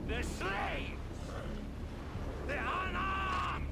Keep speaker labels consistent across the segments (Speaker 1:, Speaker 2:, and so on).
Speaker 1: The slaves! The unarmed!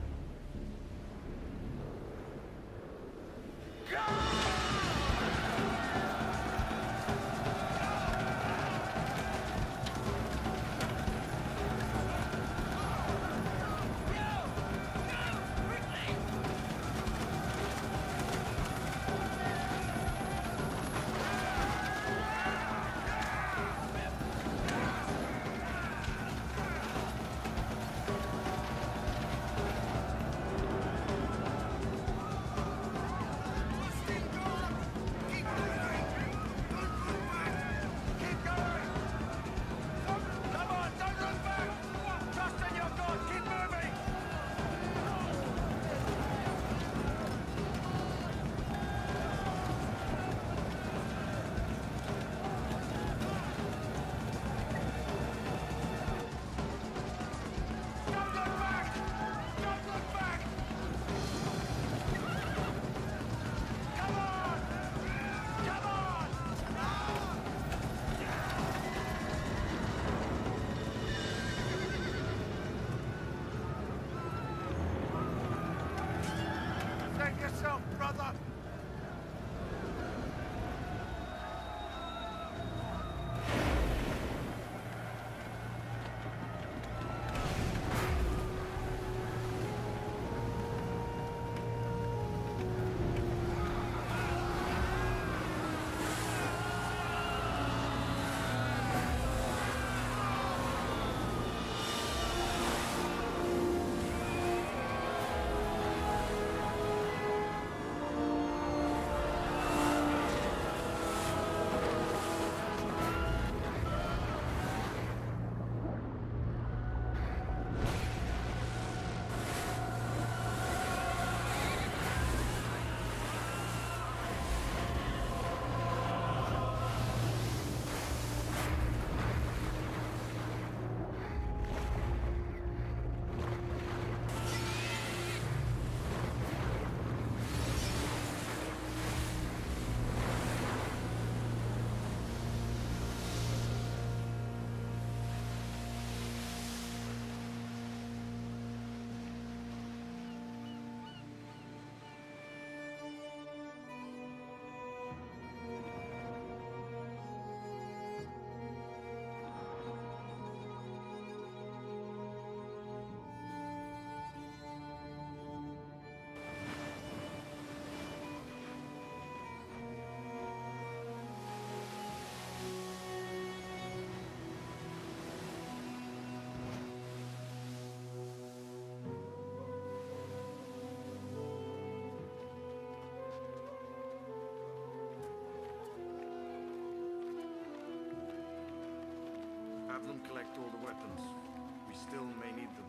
Speaker 2: Have them collect all the weapons. We still may need them.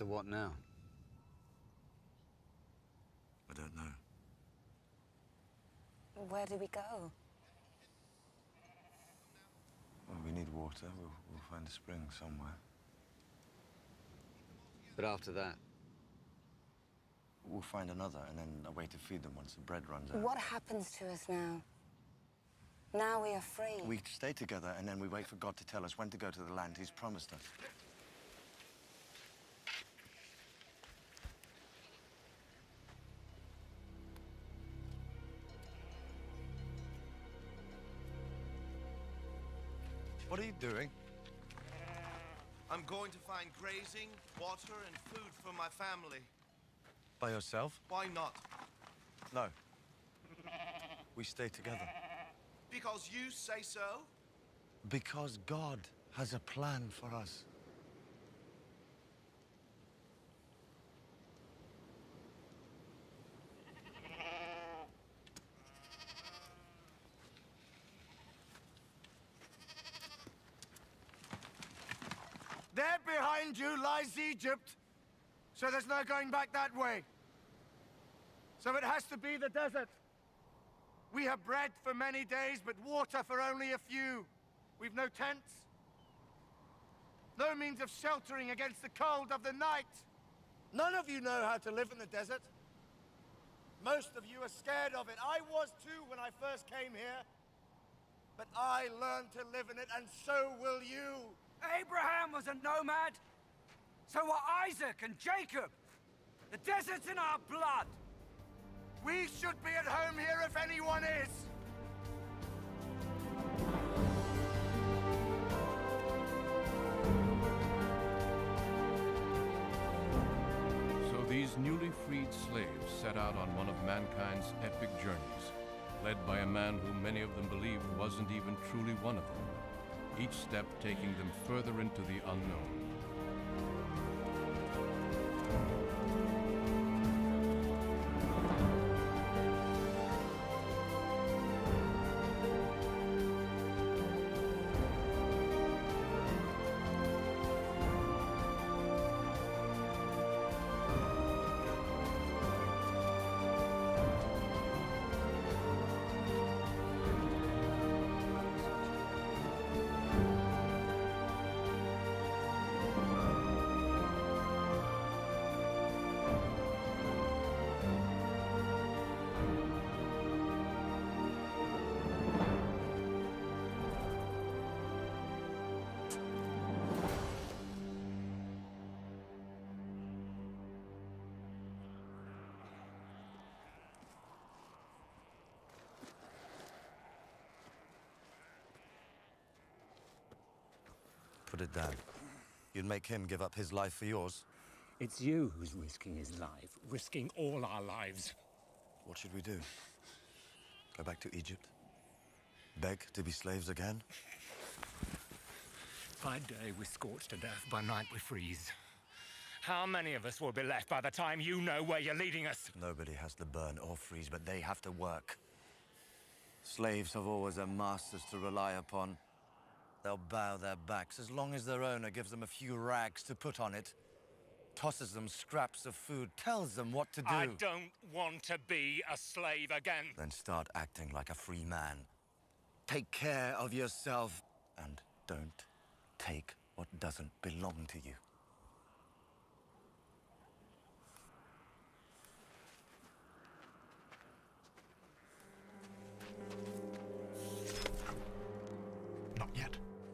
Speaker 3: So what now?
Speaker 2: I don't know.
Speaker 4: Where do we go?
Speaker 2: Well, we need water. We'll find a spring somewhere.
Speaker 3: But after that?
Speaker 2: We'll find another, and then a way to feed them once the bread runs out.
Speaker 4: What happens to us now? Now we are free.
Speaker 2: We stay together, and then we wait for God to tell us when to go to the land He's promised us. What are you doing?
Speaker 5: I'm going to find grazing, water, and food for my family.
Speaker 2: By yourself?
Speaker 5: Why not?
Speaker 2: No. We stay together.
Speaker 5: Because you say so?
Speaker 2: Because God has a plan for us.
Speaker 1: There behind you lies Egypt. So there's no going back that way. So it has to be the desert. We have bread for many days, but water for only a few. We've no tents. No means of sheltering against the cold of the night. None of you know how to live in the desert. Most of you are scared of it. I was too when I first came here. But I learned to live in it, and so will you.
Speaker 6: Abraham was a nomad. So were Isaac and Jacob. The desert's in our blood.
Speaker 1: We should be at home here if anyone is.
Speaker 7: So these newly freed slaves set out on one of mankind's epic journeys, led by a man who many of them believed wasn't even truly one of them, each step taking them further into the unknown.
Speaker 2: Put it down. You'd make him give up his life for yours.
Speaker 8: It's you who's risking his life, risking all our lives.
Speaker 2: What should we do? Go back to Egypt? Beg to be slaves again?
Speaker 8: By day we're scorched to death, by night we freeze. How many of us will be left by the time you know where you're leading us?
Speaker 2: Nobody has to burn or freeze, but they have to work. Slaves have always their masters to rely upon. They'll bow their backs as long as their owner gives them a few rags to put on it, tosses them scraps of food, tells them what to do.
Speaker 8: I don't want to be a slave again.
Speaker 2: Then start acting like a free man. Take care of yourself, and don't take what doesn't belong to you.
Speaker 8: Not yet.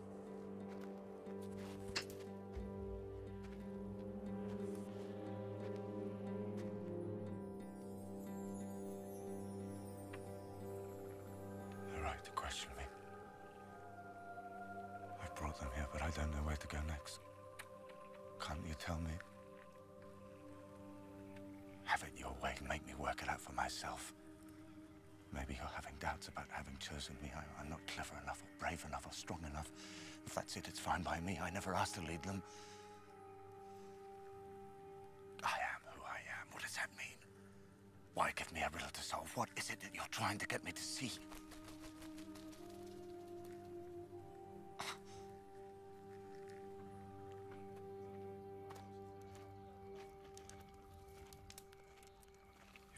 Speaker 2: They're right to question me. I brought them here, but I don't know where to go next. Can't you tell me? Have it your way. Make me work it out for myself. Maybe you're having doubts about having chosen me. I'm not clever enough, or brave enough, or strong enough. If that's it, it's fine by me. I never asked to lead them. I am who I am. What does that mean? Why give me a riddle to solve? What is it that you're trying to get me to see?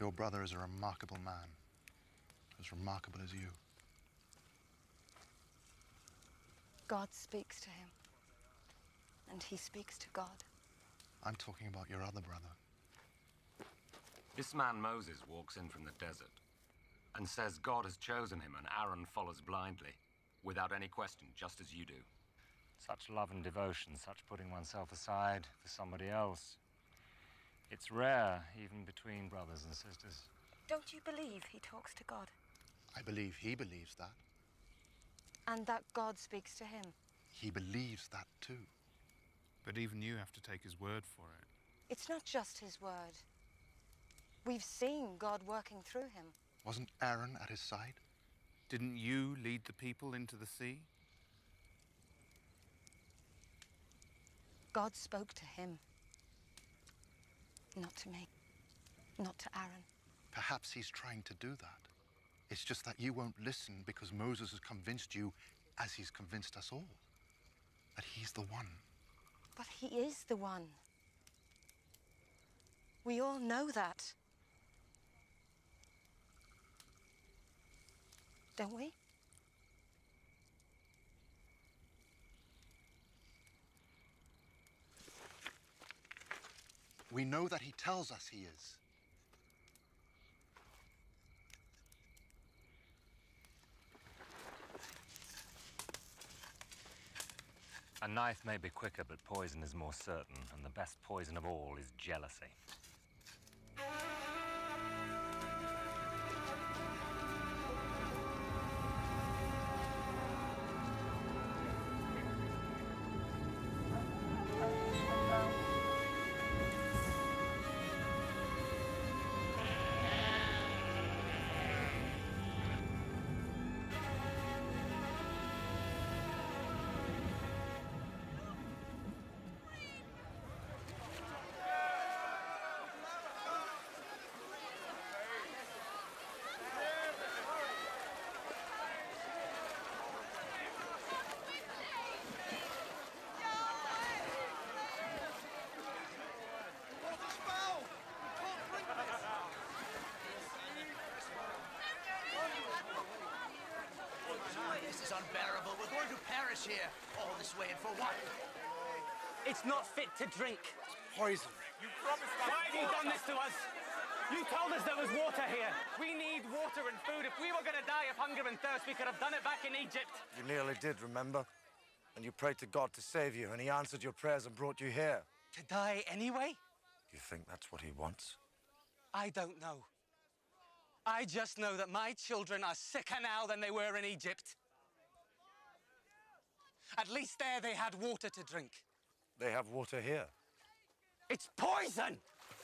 Speaker 3: Your brother is a remarkable man, as remarkable as you.
Speaker 4: God speaks to him, and he speaks to God.
Speaker 3: I'm talking about your other brother.
Speaker 9: This man Moses walks in from the desert and says God has chosen him and Aaron follows blindly, without any question, just as you do.
Speaker 8: Such love and devotion, such putting oneself aside for somebody else. It's rare, even between brothers and sisters.
Speaker 4: Don't you believe he talks to God?
Speaker 3: I believe he believes that.
Speaker 4: And that God speaks to him?
Speaker 3: He believes that too.
Speaker 10: But even you have to take his word for it.
Speaker 4: It's not just his word. We've seen God working through him.
Speaker 3: Wasn't Aaron at his side?
Speaker 10: Didn't you lead the people into the sea?
Speaker 4: God spoke to him. Not to me. Not to Aaron.
Speaker 3: Perhaps he's trying to do that. It's just that you won't listen because Moses has convinced you, as he's convinced us all, that he's the one.
Speaker 4: But he is the one. We all know that. Don't we?
Speaker 3: We know that he tells us he is.
Speaker 8: A knife may be quicker, but poison is more certain, and the best poison of all is jealousy.
Speaker 2: This is unbearable. We're going to perish here. All this way and for what?
Speaker 6: It's not fit to drink.
Speaker 3: Poison.
Speaker 6: Why have you done this to us? You told us there was water here. We need water and food. If we were going to die of hunger and thirst, we could have done it back in Egypt.
Speaker 2: You nearly did, remember? And you prayed to God to save you, and he answered your prayers and brought you here.
Speaker 6: To die anyway?
Speaker 2: You think that's what he wants?
Speaker 6: I don't know. I just know that my children are sicker now than they were in Egypt. At least there they had water to drink.
Speaker 2: They have water here.
Speaker 6: It's poison!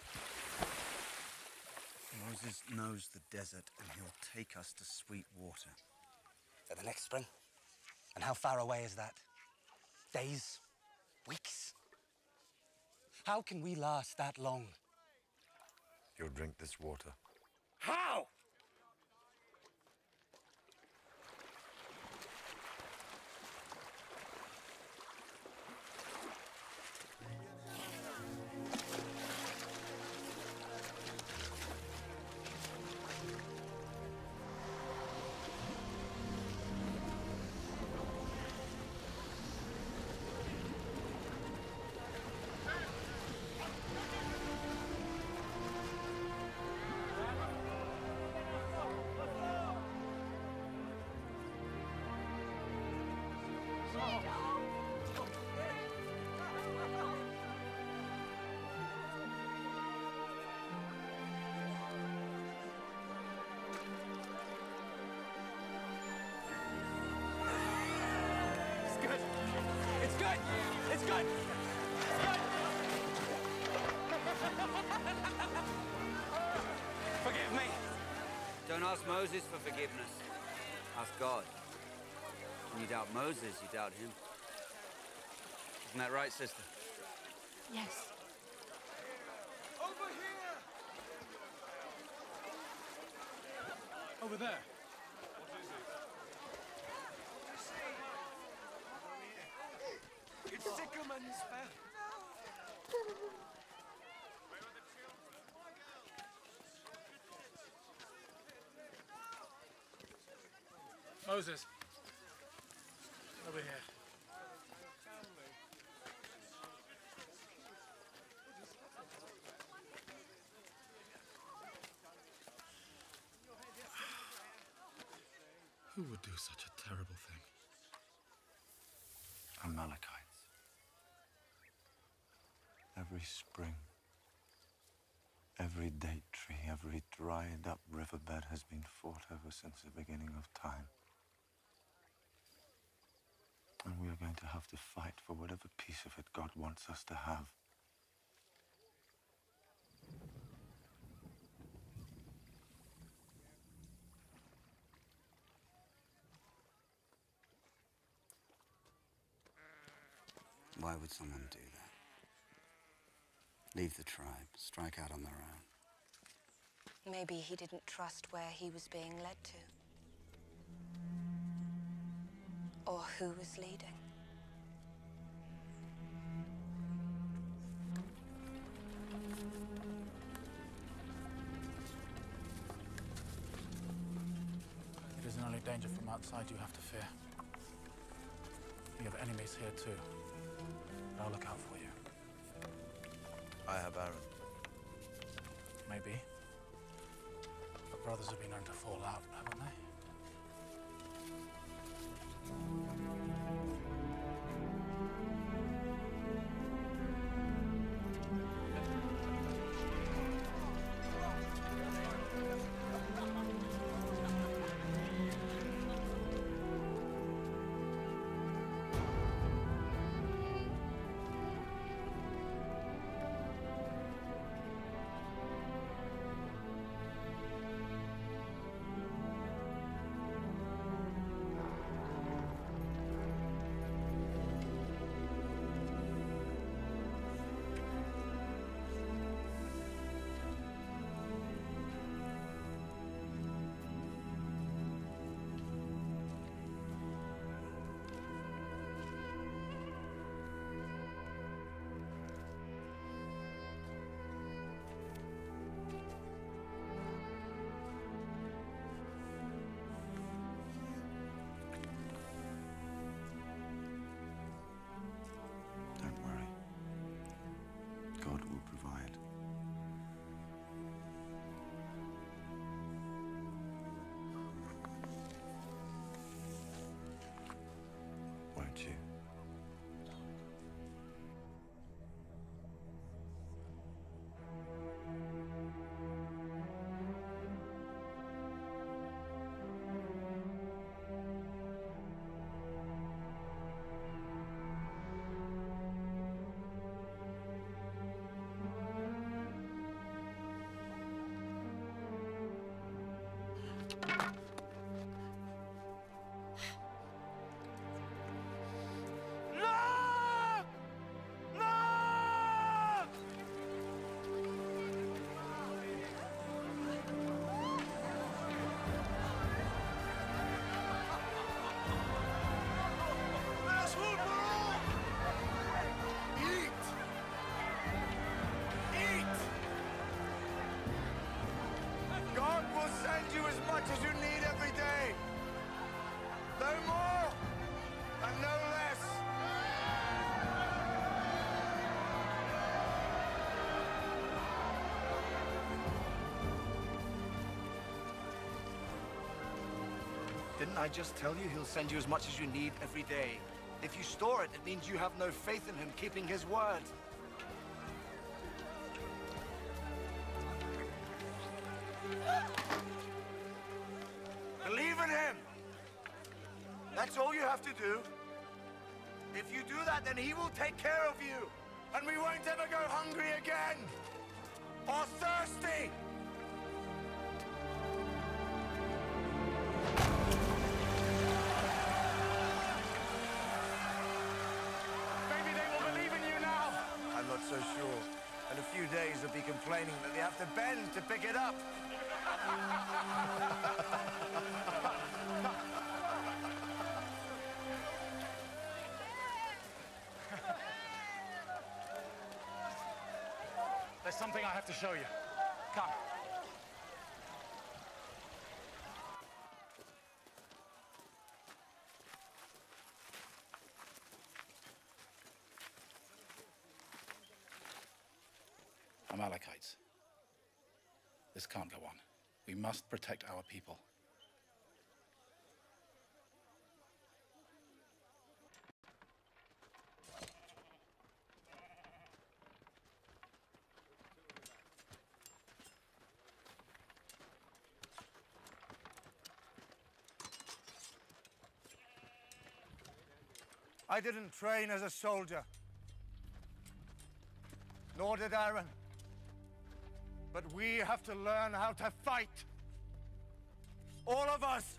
Speaker 2: Moses knows the desert, and he'll take us to sweet water.
Speaker 6: At the next spring? And how far away is that? Days? Weeks? How can we last that long?
Speaker 2: You'll drink this water.
Speaker 6: How? It's good! It's good! It's good! Forgive me.
Speaker 11: Don't ask Moses for forgiveness. Ask God. When you doubt Moses, you doubt him. Isn't that right, sister?
Speaker 4: Yes.
Speaker 1: Over here!
Speaker 10: Over there.
Speaker 1: It's Sycamores, Beth.
Speaker 10: Moses. Over here.
Speaker 3: Who would do such a terrible thing?
Speaker 2: Amalekites. Every spring, every date tree, every dried-up riverbed has been fought over since the beginning of time. And we are going to have to fight for whatever piece of it God wants us to have.
Speaker 11: Why would someone do that? Leave the tribe, strike out on their own.
Speaker 4: Maybe he didn't trust where he was being led to. Or who was leading.
Speaker 10: It isn't only danger from outside you have to fear. You have enemies here too. I'll look out for you.
Speaker 2: I have Aaron.
Speaker 10: Maybe. But brothers have been known to fall out, haven't they?
Speaker 2: God will provide. Won't you?
Speaker 1: As you need every day. No more and no less. Didn't I just tell you he'll send you as much as you need every day? If you store it, it means you have no faith in him keeping his word. Believe in him. That's all you have to do. If you do that, then he will take care of you. And we won't ever go hungry again. Or thirsty. Maybe they will believe in you now.
Speaker 2: I'm not so sure. In a few days, they'll be complaining that they have to bend to pick it up.
Speaker 10: There's something I have to show you. Come. Amalekites. This can't go on. We must protect our people.
Speaker 1: I didn't train as a soldier. Nor did Aaron. But we have to learn how to fight. All of us.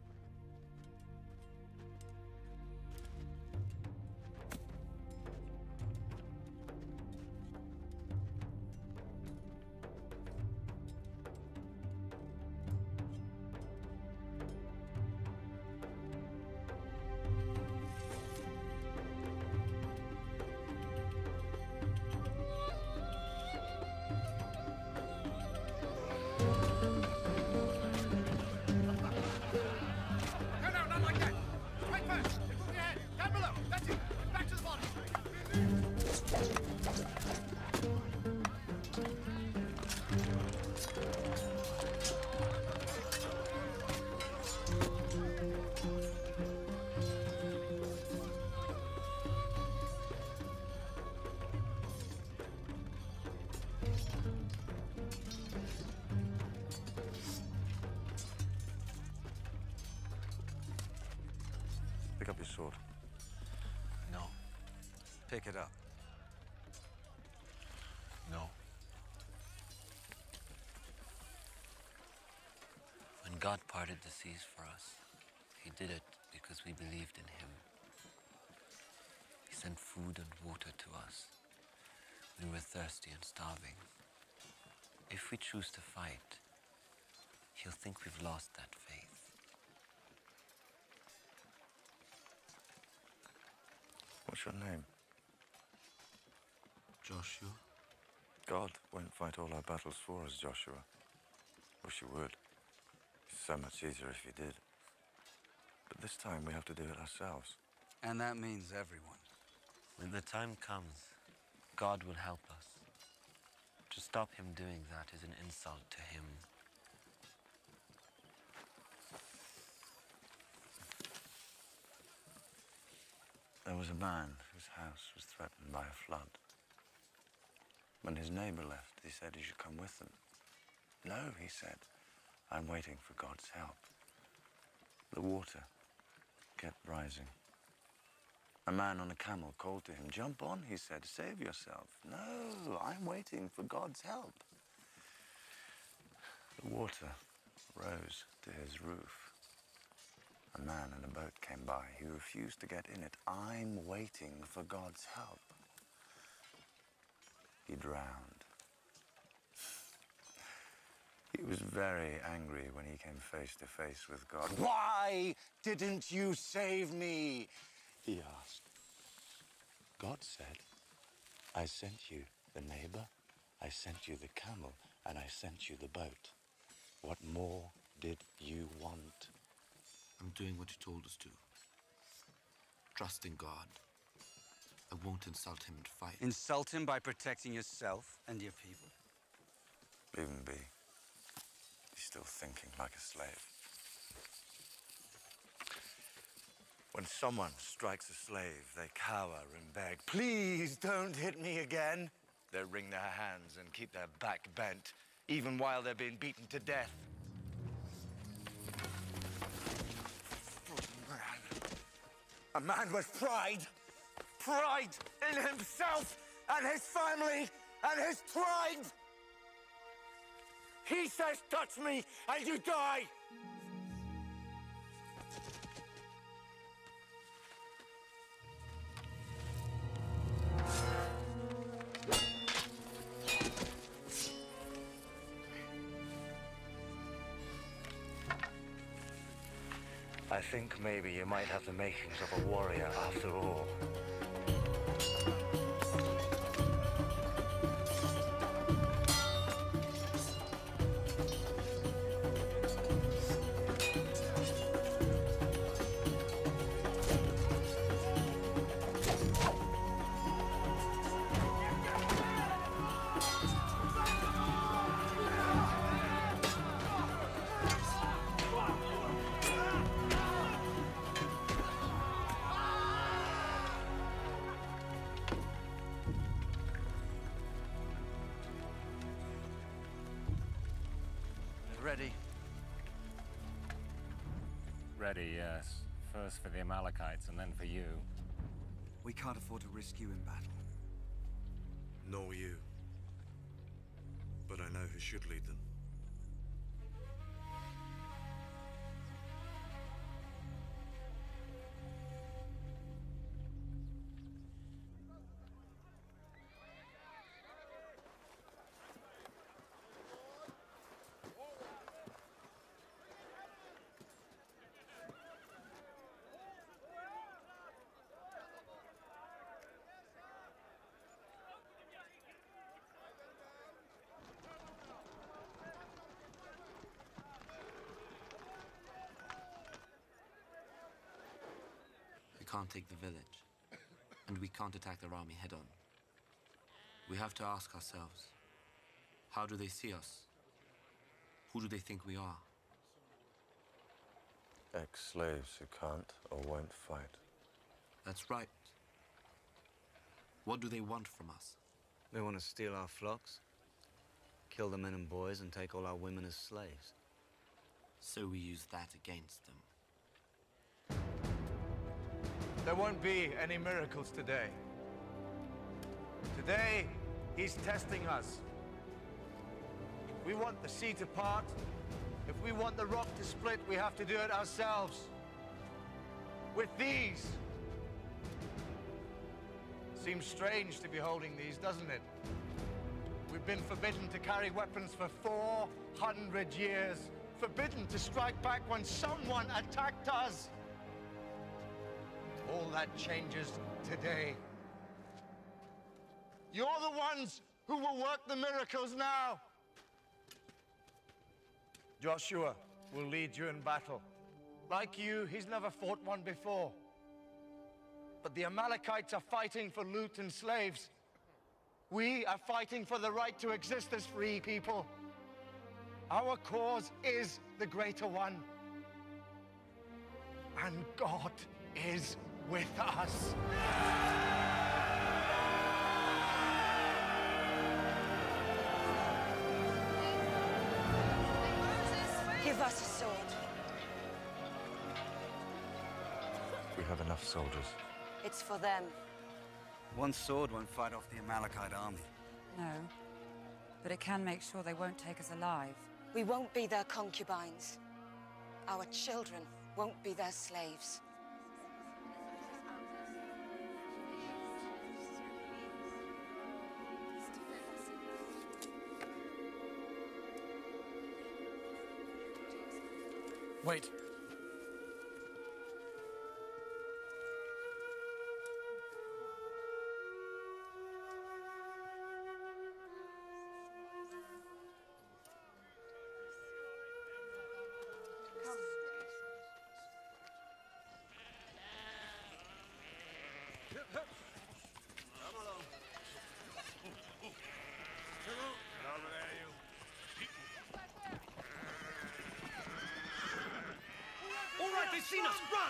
Speaker 2: Pick up your sword.
Speaker 11: No.
Speaker 2: Pick it up.
Speaker 11: No. When God parted the seas for us, he did it because we believed in him. He sent food and water to us when we were thirsty and starving. If we choose to fight, he'll think we've lost that faith.
Speaker 2: What's your name?
Speaker 11: Joshua.
Speaker 2: God won't fight all our battles for us, Joshua. Wish he would. It's so much easier if he did. But this time we have to do it ourselves.
Speaker 11: And that means everyone. When the time comes, God will help us. To stop him doing that is an insult to him.
Speaker 2: There was a man whose house was threatened by a flood. When his neighbor left, he said he should come with them. No, he said, I'm waiting for God's help. The water kept rising. A man on a camel called to him. Jump on, he said, save yourself. No, I'm waiting for God's help. The water rose to his roof. A man in a boat came by. He refused to get in it. I'm waiting for God's help. He drowned. He was very angry when he came face to face with God. Why didn't you save me? He asked. God said, I sent you the neighbor, I sent you the camel, and I sent you the boat. What more did you want?
Speaker 5: I'm doing what you told us to. Trusting God. I won't insult him and fight.
Speaker 11: Insult him by protecting yourself and your people.
Speaker 2: Leave him be. He's still thinking like a slave. When someone strikes a slave, they cower and beg, please don't hit me again. They wring their hands and keep their back bent, even while they're being beaten to death. A man with pride. Pride in himself and his family and his tribe. He says, touch me and you die. I think maybe you might have the makings of a warrior after all. ready.
Speaker 8: Ready, yes. First for the Amalekites and then for you.
Speaker 12: We can't afford to risk you in battle.
Speaker 13: Nor you. But I know who should lead them.
Speaker 11: We can't take the village, and we can't attack their army head-on. We have to ask ourselves, how do they see us? Who do they think we are?
Speaker 14: Ex-slaves who can't or won't fight.
Speaker 11: That's right. What do they want from us?
Speaker 12: They want to steal our flocks, kill the men and boys, and take all our women as slaves.
Speaker 11: So we use that against them.
Speaker 1: There won't be any miracles today. Today, he's testing us. If we want the sea to part, if we want the rock to split, we have to do it ourselves. With these. Seems strange to be holding these, doesn't it? We've been forbidden to carry weapons for 400 years. Forbidden to strike back when someone attacked us. All that changes today. You're the ones who will work the miracles now. Joshua will lead you in battle. Like you, he's never fought one before. But the Amalekites are fighting for loot and slaves. We are fighting for the right to exist as free people. Our cause is the greater one. And God is with us.
Speaker 4: Give us a sword.
Speaker 14: We have enough soldiers.
Speaker 4: It's for them.
Speaker 12: One sword won't fight off the Amalekite army.
Speaker 15: No, but it can make sure they won't take us alive.
Speaker 4: We won't be their concubines. Our children won't be their slaves.
Speaker 10: Wait.
Speaker 6: All right, they've seen us! Run!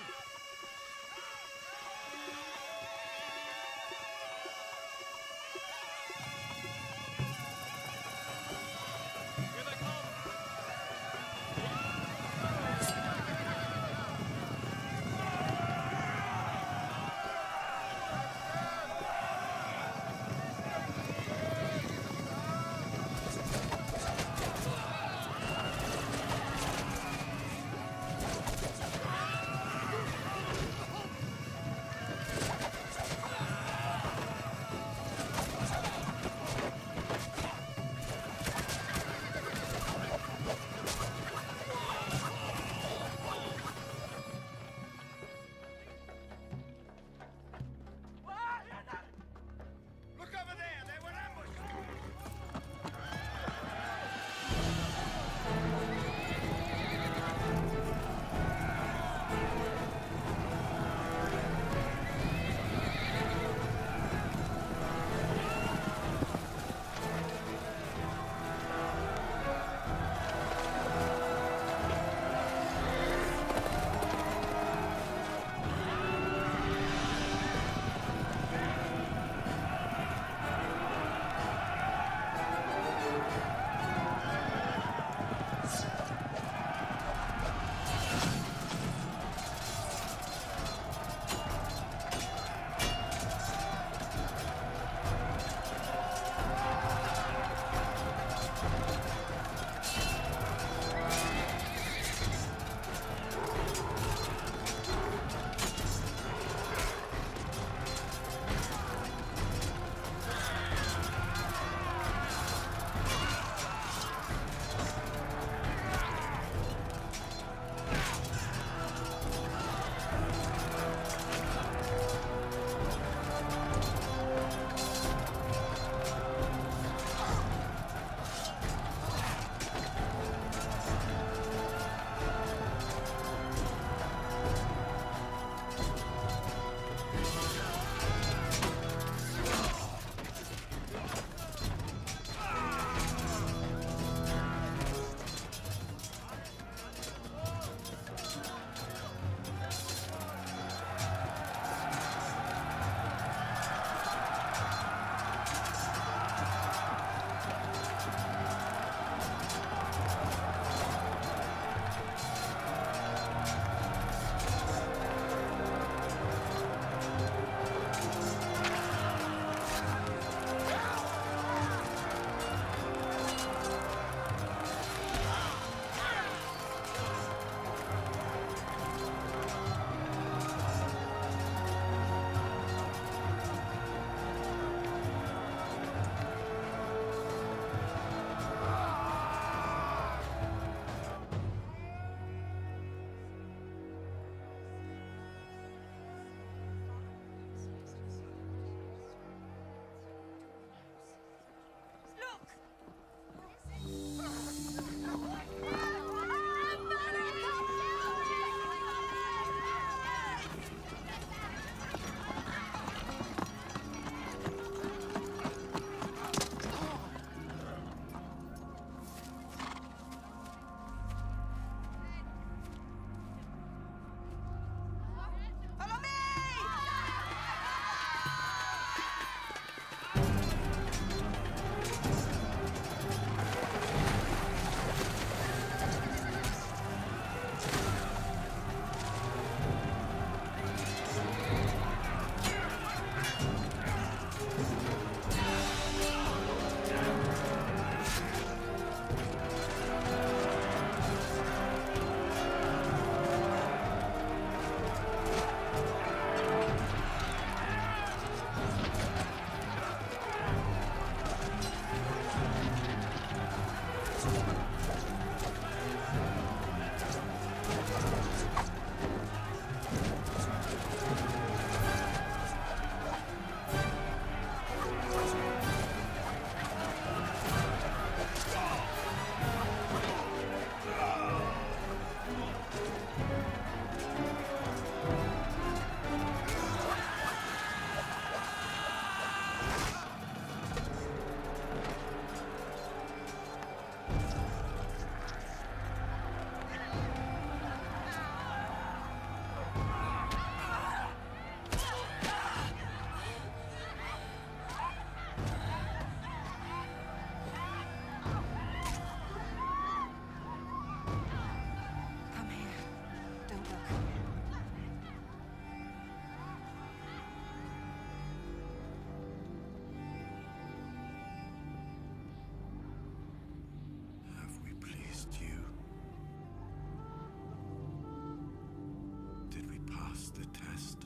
Speaker 1: passed the test.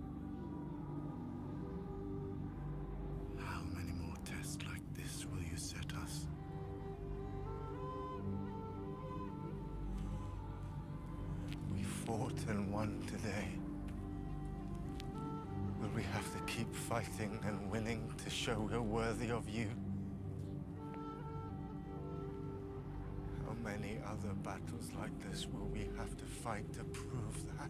Speaker 1: How many more tests like this will you set us? We fought and won today. Will we have to keep fighting and winning to show we're worthy of you? How many other battles like this will we have to fight to prove that?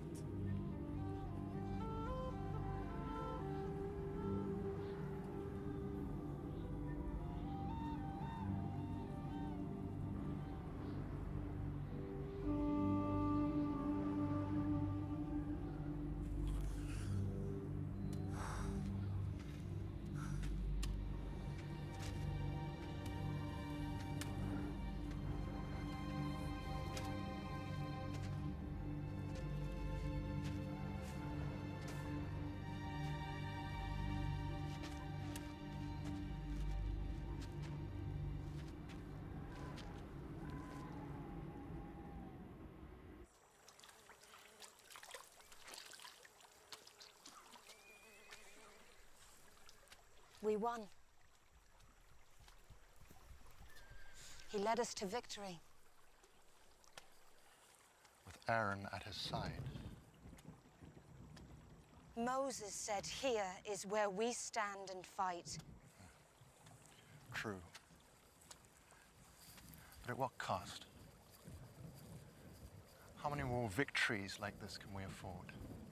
Speaker 4: We won. He led us to victory.
Speaker 3: With Aaron at his side.
Speaker 4: Moses said, "Here is where we stand and fight."
Speaker 3: True. But at what cost? How many more victories like this can we afford?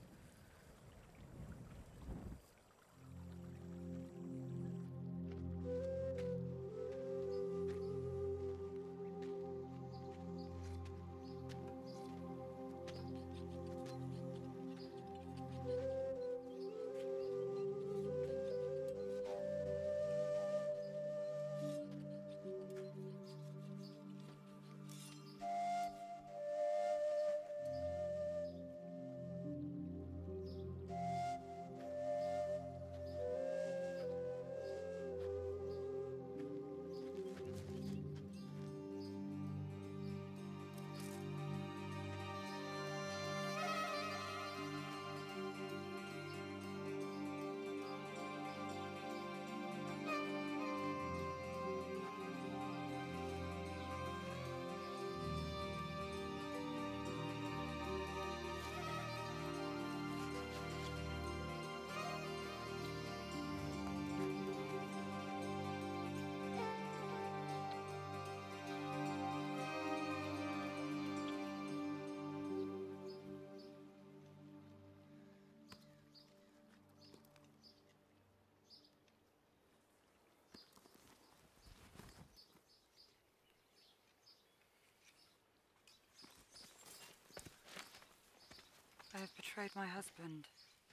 Speaker 15: I have betrayed my husband.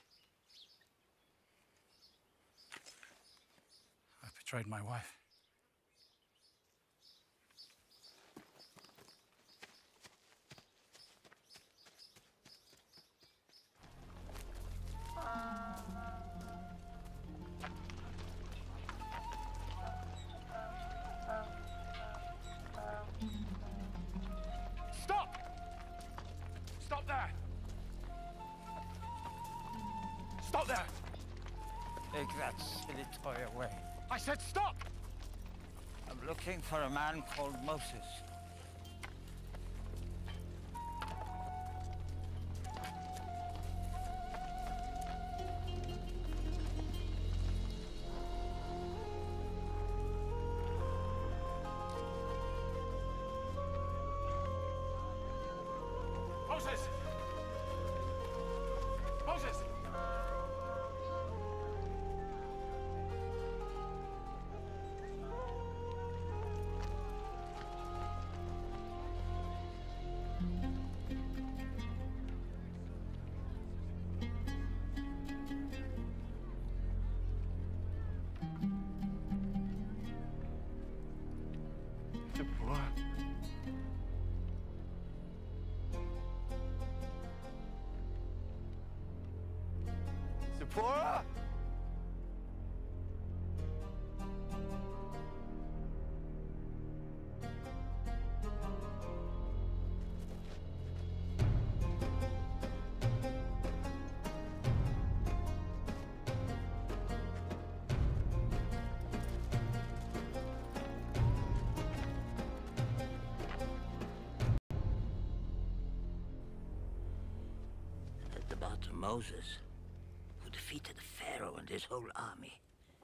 Speaker 10: I've betrayed my wife.
Speaker 1: Stop! Stop there! Stop there!
Speaker 16: Take that silly toy away.
Speaker 1: I said stop!
Speaker 16: I'm looking for a man called Moses.
Speaker 1: Moses! Moses! Zipporah. Zipporah!
Speaker 16: Moses, who defeated Pharaoh and his whole army,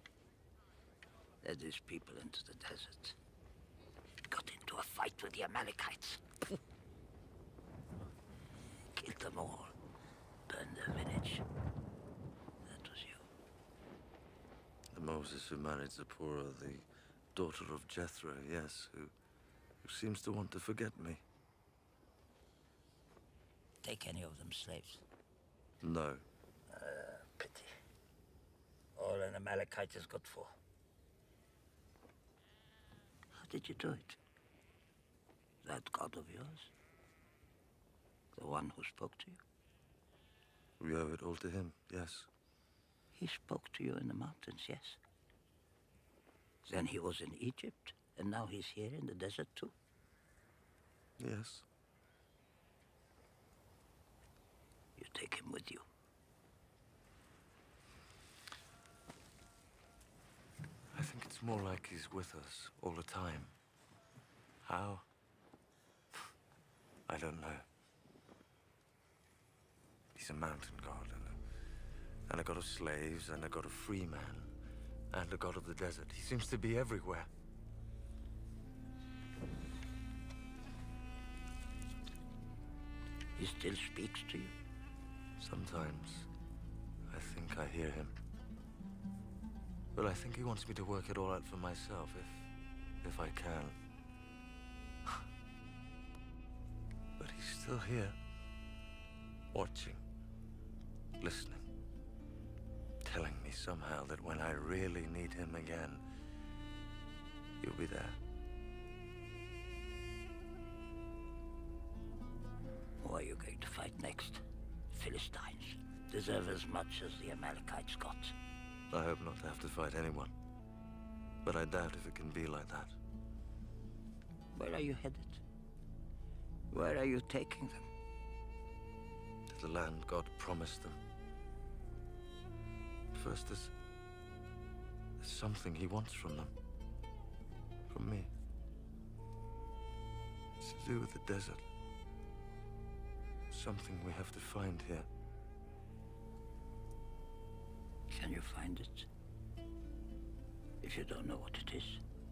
Speaker 16: led his people into the desert, got into a fight with the Amalekites, killed them all, burned their village. That was you.
Speaker 14: The Moses who married Zipporah, the daughter of Jethro, yes, who seems to want to forget me.
Speaker 16: Take any of them slaves?
Speaker 14: No.
Speaker 16: Pity. All an Amalekite has got for. How did you do it? That God of yours? The one who spoke to you?
Speaker 14: We owe it all to him, yes.
Speaker 16: He spoke to you in the mountains, yes? Then he was in Egypt, and now he's here in the desert too?
Speaker 14: Yes.
Speaker 16: You take him with you.
Speaker 14: I think it's more like he's with us all the time. How? I don't know. He's a mountain god, and a god of slaves, and a god of free man, and a god of the desert. He seems to be everywhere.
Speaker 16: He still speaks to you?
Speaker 14: Sometimes I think I hear him. But I think he wants me to work it all out for myself, if I can. But he's still here, watching, listening, telling me somehow that when I really need him again, you'll be there.
Speaker 16: Who are you going to fight next? Philistines deserve as much as the Amalekites got.
Speaker 14: I hope not to have to fight anyone. But I doubt if it can be like that.
Speaker 16: Where are you headed? Where are you taking them?
Speaker 14: To the land God promised them. First, there's something he wants from them. From me. It's to do with the desert. Something we have to find here.
Speaker 16: Can you find it? If you don't know what it is.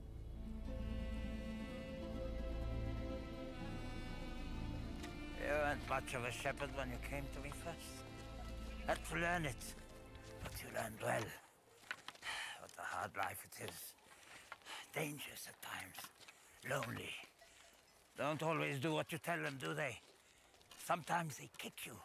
Speaker 16: You weren't much of a shepherd when you came to me first. Had to learn it. But you learned well. What a hard life it is. Dangerous at times. Lonely. Don't always do what you tell them, do they? Sometimes they kick you.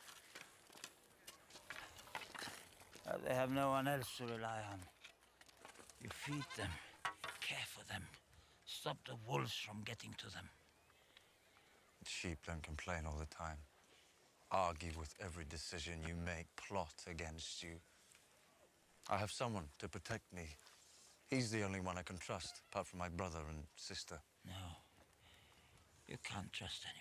Speaker 16: But they have no one else to rely on. You feed them, care for them, stop the wolves from getting to them.
Speaker 17: The sheep don't complain all the time. Argue with every decision you make, plot against you. I have someone to protect me. He's the only one I can trust, apart from my brother and sister.
Speaker 16: No, you can't trust anyone.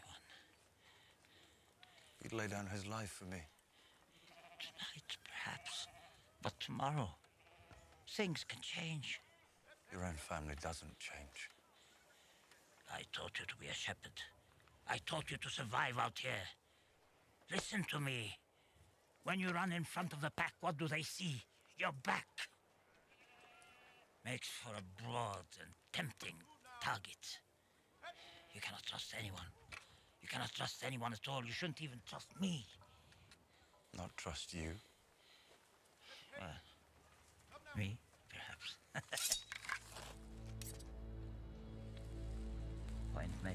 Speaker 17: He'd lay down his life for me.
Speaker 16: Tonight, perhaps, but tomorrow, things can change.
Speaker 17: Your own family doesn't change.
Speaker 16: I taught you to be a shepherd. I taught you to survive out here. Listen to me. When you run in front of the pack, what do they see? Your back. Makes for a broad and tempting target. You cannot trust anyone. You cannot trust anyone at all. You shouldn't even trust me.
Speaker 17: Not trust you?
Speaker 16: Well, me, perhaps. Point made.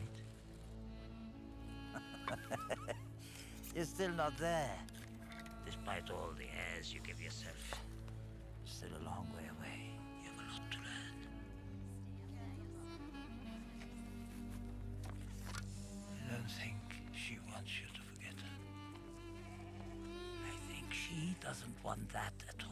Speaker 16: You're still not there. Despite all the airs you give yourself. Still a long way away. You have a lot to learn. I don't think she wants you to forget her. I think she doesn't want that at all.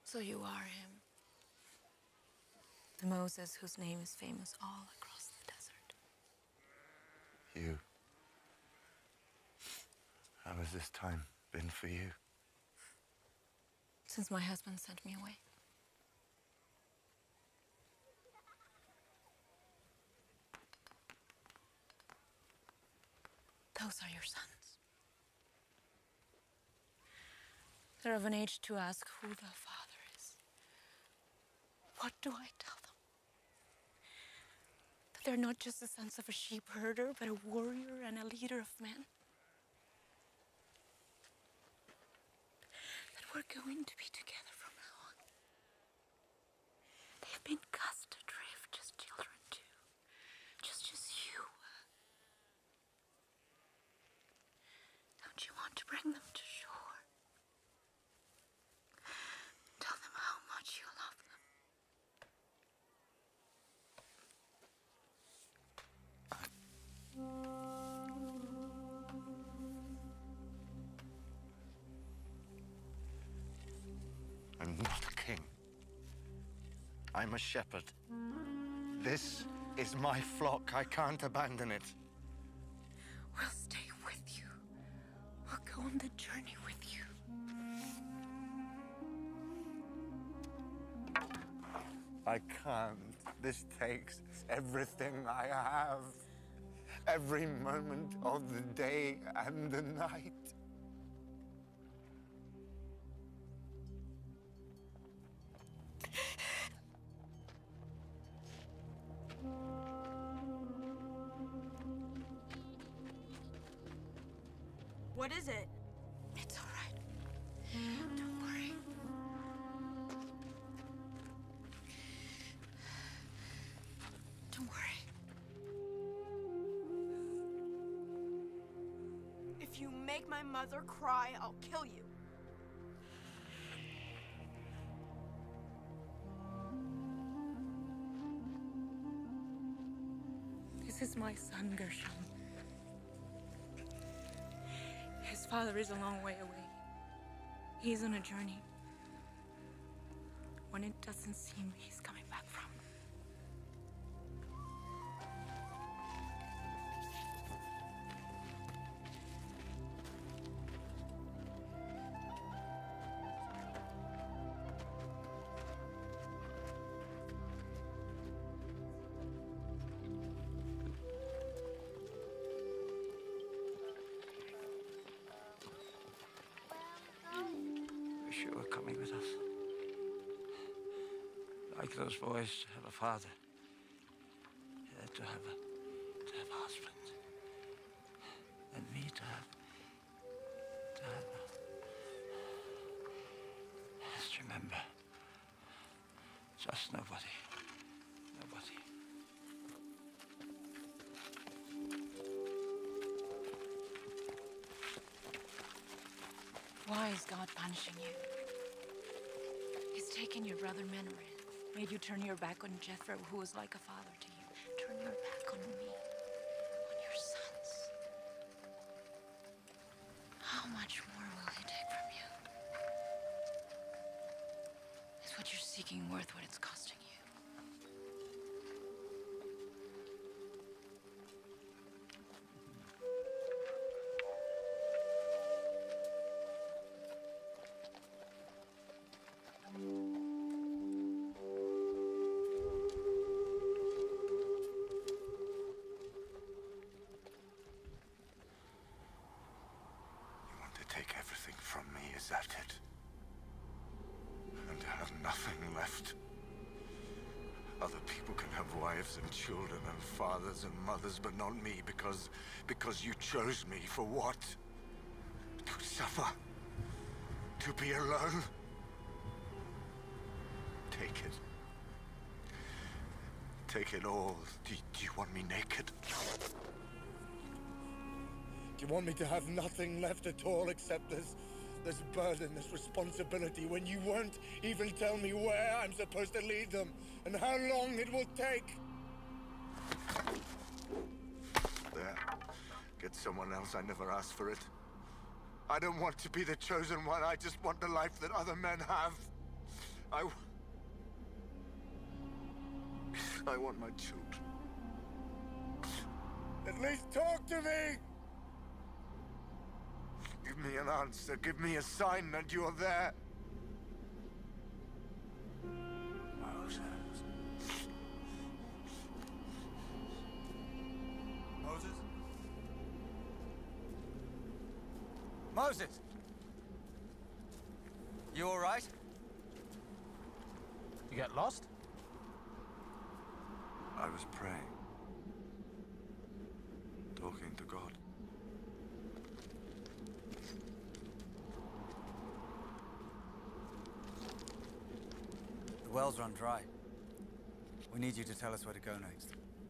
Speaker 18: So you are him. The Moses whose name is famous all across the desert.
Speaker 14: You. How has this time been for you?
Speaker 18: Since my husband sent me away. Those are your sons. They're of an age to ask who the father is. What do I tell them? That they're not just the sons of a sheep herder, but a warrior and a leader of men? That we're going to be together from now on. They've been cast adrift as children too, just as you were. Don't you want to bring them to shore? Tell them how much you love them.
Speaker 14: I'm not a king. I'm a shepherd. This is my flock. I can't abandon it.
Speaker 18: We'll stay with you. We'll go on the journey with you.
Speaker 14: I can't. This takes everything I have. Every moment of the day and the night.
Speaker 18: What is it? It's all right. Don't worry. Don't worry.
Speaker 19: If you make my mother cry, I'll kill you.
Speaker 18: This is my son, Gershom. His father is a long way away. He's on a journey. When it doesn't seem he's coming back from.
Speaker 16: Wish you were coming with us. Like those boys to have a father. To have a husband. And me to have Just remember. Just nobody. Nobody.
Speaker 18: Why is God punishing you? He's taken your brother Menred, made you turn your back on Jethro, who was like a father to you. Turn your back on me, on your sons. How much more will he take from you? Is what you're seeking worth what it's costing you?
Speaker 14: Take everything from me, is that it? And to have nothing left. Other people can have wives and children and fathers and mothers, but not me, because you chose me for what? To suffer? To be alone? Take it. Take it all. Do you want me naked?
Speaker 1: Do you want me to have nothing left at all except this burden, this responsibility, when you won't even tell me where I'm supposed to lead them and how long it will take?
Speaker 14: There. Get someone else. I never asked for it. I don't want to be the chosen one. I just want the life that other men have.
Speaker 1: I want my children. At least talk to me! Give me an answer. Give me a sign that you're there.
Speaker 10: Moses.
Speaker 1: Moses?
Speaker 6: Moses! You all right?
Speaker 10: You get lost?
Speaker 14: I was praying. Talking to God.
Speaker 6: The well's run dry. We need you to tell us where to go next.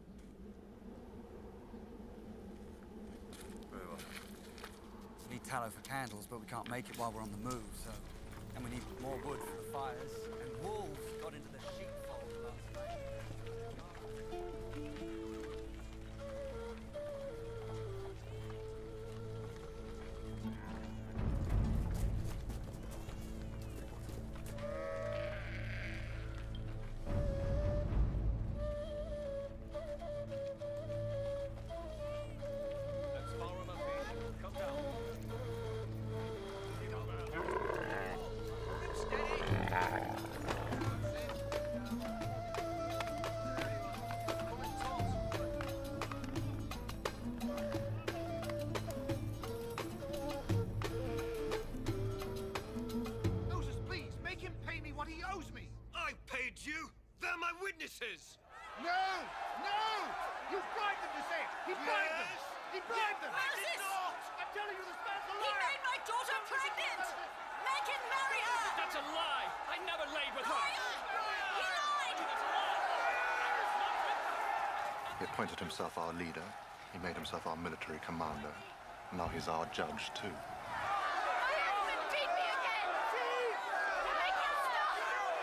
Speaker 14: Very well.
Speaker 6: We need tallow for candles, but we can't make it while we're on the move, so... And we need more wood for the fires, and wolves got into the sheepfold last night.
Speaker 1: Moses, please, make him pay me what he owes me.
Speaker 13: I paid you! They're my witnesses!
Speaker 1: No! No! You bribed them to say it! He bribed them! He bribed them!
Speaker 18: Moses!
Speaker 1: I'm telling you, this man's a
Speaker 18: He
Speaker 1: liar!
Speaker 18: made my daughter pregnant! Make him marry her!
Speaker 20: That's a lie! I never laid with her!
Speaker 18: He lied!
Speaker 3: He appointed himself our leader. He made himself our military commander. Now he's our judge, too.
Speaker 18: My husband beat me again! Make him stop!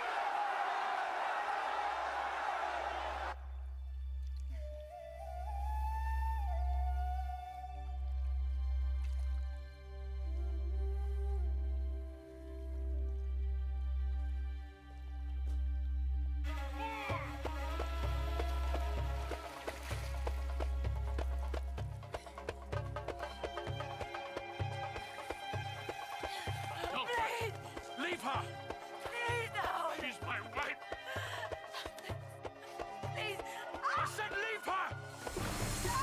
Speaker 20: No! Leave her!
Speaker 18: Please, no!
Speaker 20: She's my wife!
Speaker 18: Please!
Speaker 20: I said leave her!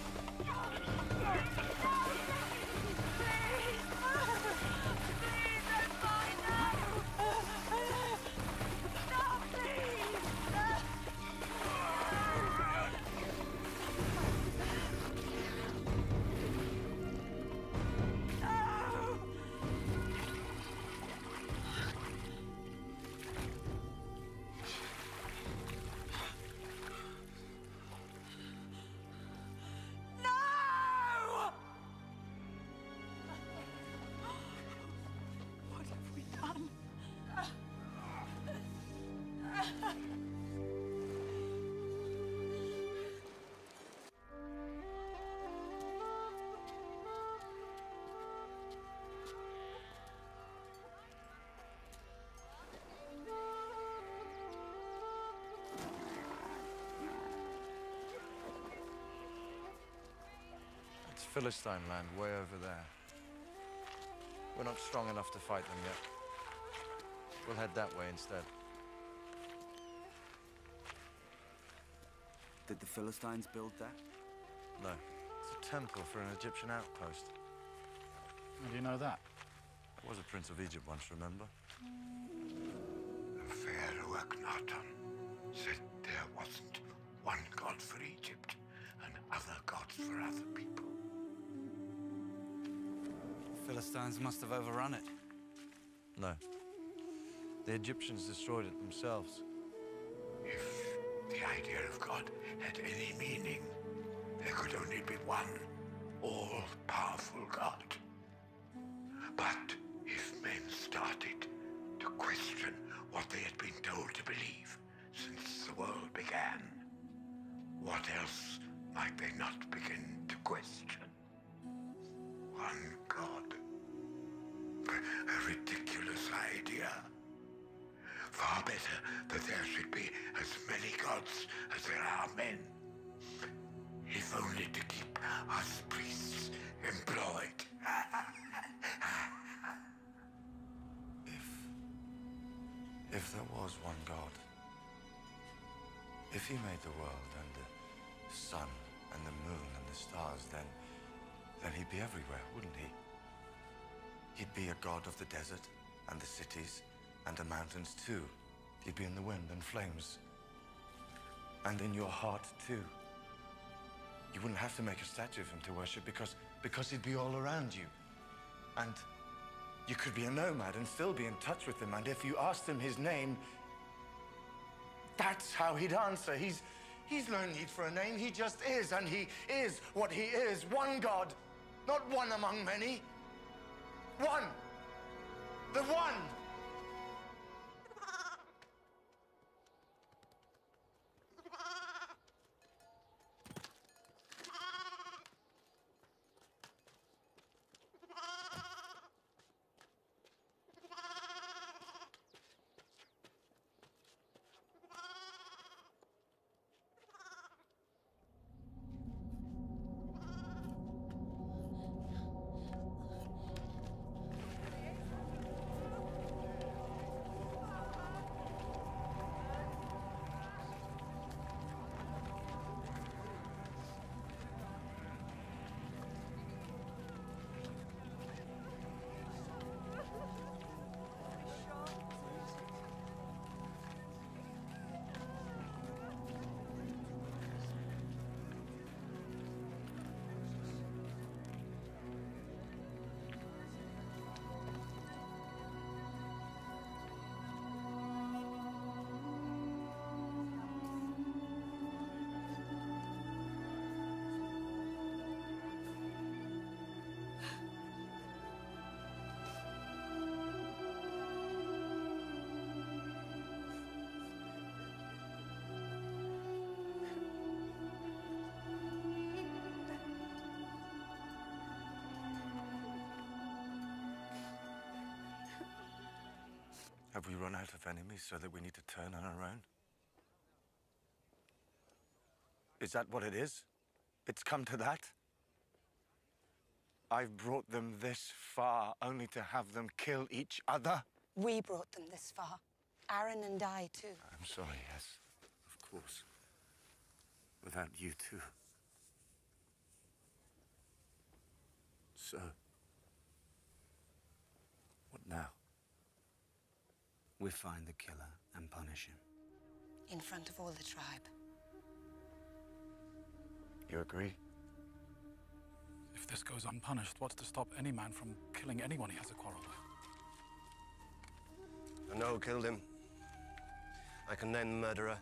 Speaker 18: No! What have we done?
Speaker 17: It's Philistine land way over there. We're not strong enough to fight them yet. We'll head that way instead.
Speaker 6: Did the Philistines build that?
Speaker 17: No. It's a temple for an Egyptian outpost.
Speaker 10: How do you know that?
Speaker 17: I was a prince of Egypt once, remember?
Speaker 21: Pharaoh Akhenaten said there wasn't one God for Egypt and other gods for other people.
Speaker 6: Philistines must have overrun it.
Speaker 17: No. The Egyptians destroyed it themselves.
Speaker 21: If the idea of God had any meaning, there could only be one all-powerful God. But if men started to question what they had been told to believe since the world began, what else might they not begin to question? One God. A ridiculous idea. Far better that there should be as many gods as there are men. If only to keep us priests employed.
Speaker 2: If there was one God, if he made the world and the sun and the moon and the stars, then he'd be everywhere, wouldn't he? He'd be a god of the desert and the cities and the mountains too. He'd be in the wind and flames. And in your heart too. You wouldn't have to make a statue of him to worship because he'd be all around you. And you could be a nomad and still be in touch with him, and if you asked him his name, that's how he'd answer. He's no need for a name, he just is, and he is what he is. One God, not one among many. One. The one. Have we run out of enemies so that we need to turn on our own? Is that what it is? It's come to that? I've brought them this far only to have them kill each other?
Speaker 4: We brought them this far. Aaron and I, too.
Speaker 2: I'm sorry, yes, of course. Without you, too. So, what now?
Speaker 12: We find the killer and punish him.
Speaker 4: In front of all the tribe.
Speaker 2: You agree?
Speaker 10: If this goes unpunished, what's to stop any man from killing anyone he has a quarrel with?
Speaker 13: I know who killed him. I can name the murderer.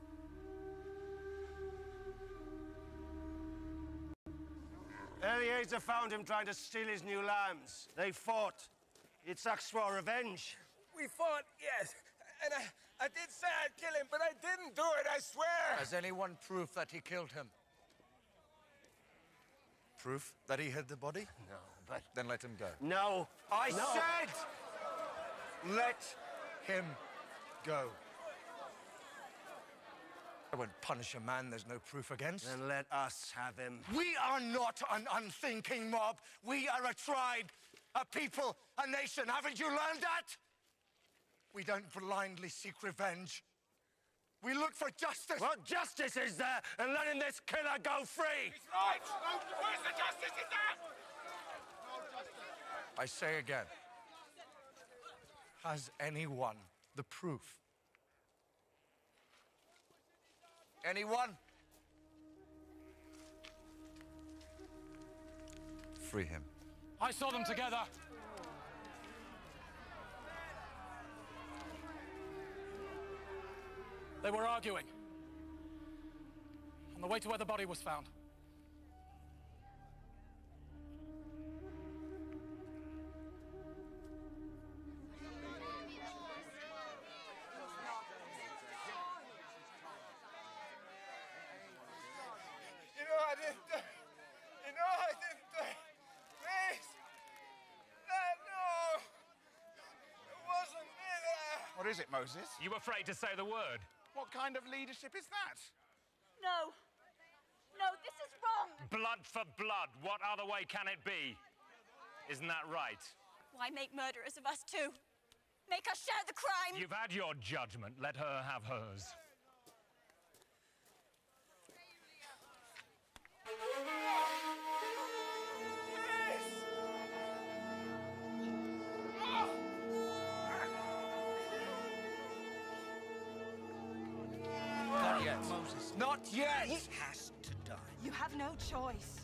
Speaker 13: Eliezer found him trying to steal his new lambs. They fought. Yitzhak swore revenge.
Speaker 20: We fought, yes. And I did say I'd kill him, but I didn't do it, I swear!
Speaker 2: Has anyone proof that he killed him? Proof that he hid the body?
Speaker 13: No, but...
Speaker 2: Then let him go.
Speaker 13: No! I said!
Speaker 2: Let him go. I won't punish a man there's no proof against.
Speaker 13: Then let us have him.
Speaker 1: We are not an unthinking mob. We are a tribe, a people, a nation. Haven't you learned that? We don't blindly seek revenge. We look for justice.
Speaker 13: What justice is there in letting this killer go free?
Speaker 20: He's right! Where's the justice in that?
Speaker 2: I say again, has anyone the proof? Anyone? Free him.
Speaker 10: I saw them together. They were arguing on the way to where the body was found.
Speaker 20: I didn't do it. I didn't do it. Please. No. It wasn't me.
Speaker 2: What is
Speaker 7: is it, Moses?
Speaker 8: You afraid to say the word?
Speaker 7: What kind of leadership is that?
Speaker 22: No. No, this is wrong.
Speaker 8: Blood for blood. What other way can it be? Isn't that right?
Speaker 22: Why make murderers of us too? Make us share the crime.
Speaker 8: You've had your judgment. Let her have hers.
Speaker 1: Not yet, Moses. Not yet!
Speaker 22: He has to die. You have no choice.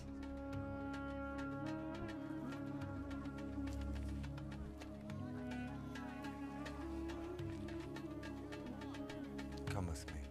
Speaker 17: Come with me.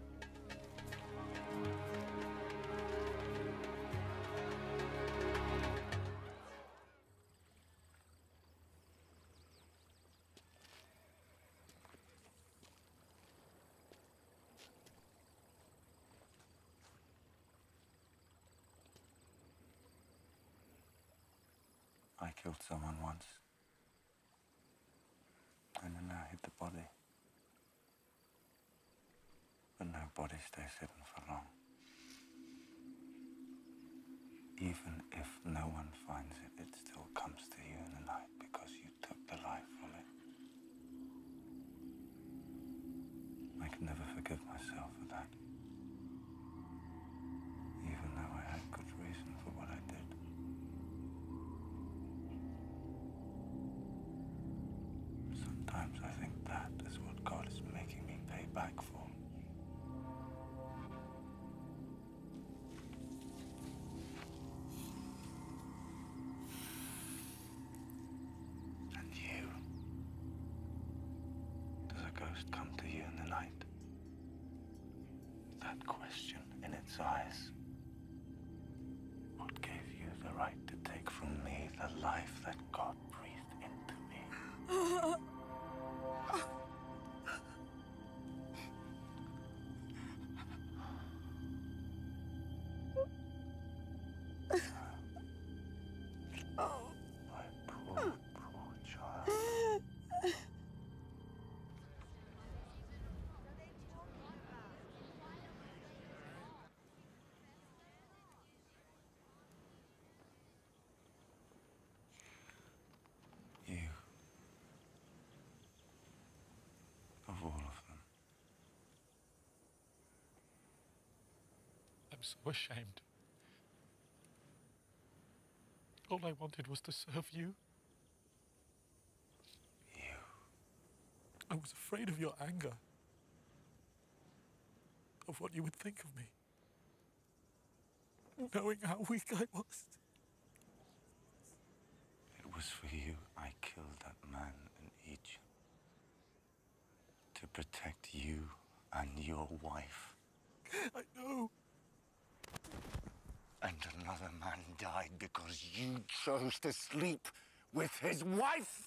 Speaker 17: I killed someone once. And then I hid the body. But no body stays hidden for long. Even if no one finds it, it still comes to you in the night because you took the life from it. I can never forgive myself for that. Even though I had good reason for what I did. Sometimes I think that is what God is making me pay back for. And you. Does a ghost come to you in the night? That question in its eyes. What gave you the right to take from me the life that God breathed into me? Of all of them.
Speaker 23: I'm so ashamed. All I wanted was to serve you.
Speaker 17: You.
Speaker 23: I was afraid of your anger. Of what you would think of me. Knowing how weak I was.
Speaker 17: It was for you I killed that man in Egypt. To protect you and your wife.
Speaker 23: I know.
Speaker 17: And another man died because you chose to sleep with his wife.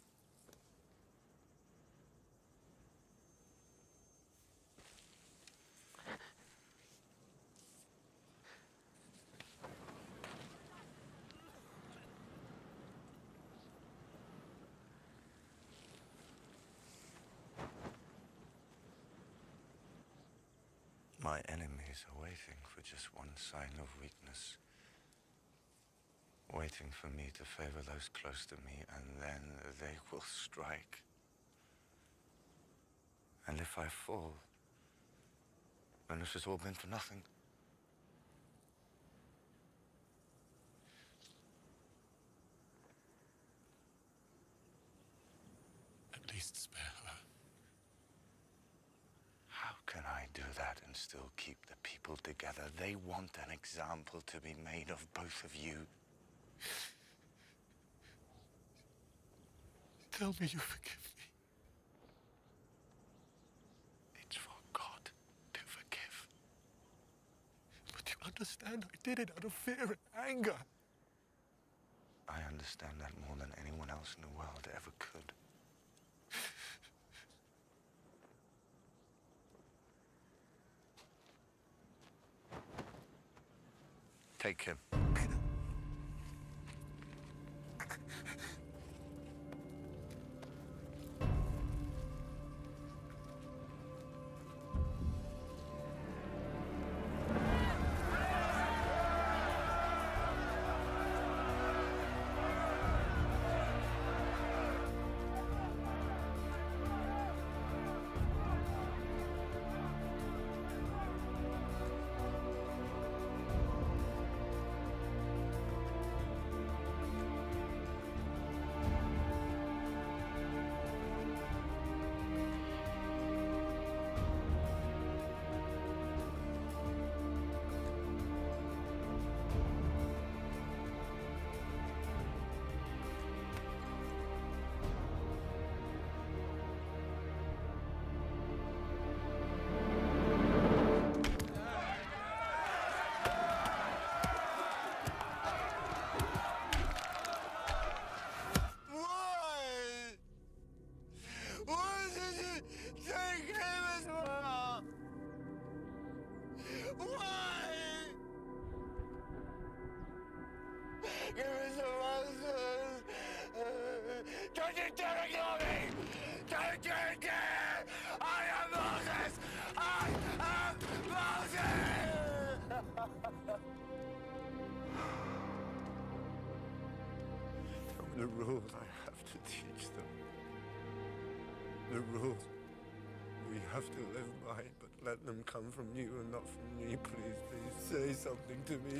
Speaker 17: My enemies are waiting for just one sign of weakness. Waiting for me to favor those close to me, and then they will strike. And if I fall, then this has all been for nothing.
Speaker 23: At least spare her.
Speaker 17: How can I do that and still keep the people together? They want an example to be made of both of you.
Speaker 23: Tell me you forgive me.
Speaker 17: It's for God to forgive.
Speaker 23: But you understand I did it out of fear and anger.
Speaker 17: I understand that more than anyone else in the world ever could. Take him.
Speaker 21: Why? Give me some answers. Don't you dare ignore me! Don't you dare! I am Moses! I am Moses!
Speaker 14: The rules I have to teach them. The rules we have to live by, but let them come from you and not from me. Please, please say something to me.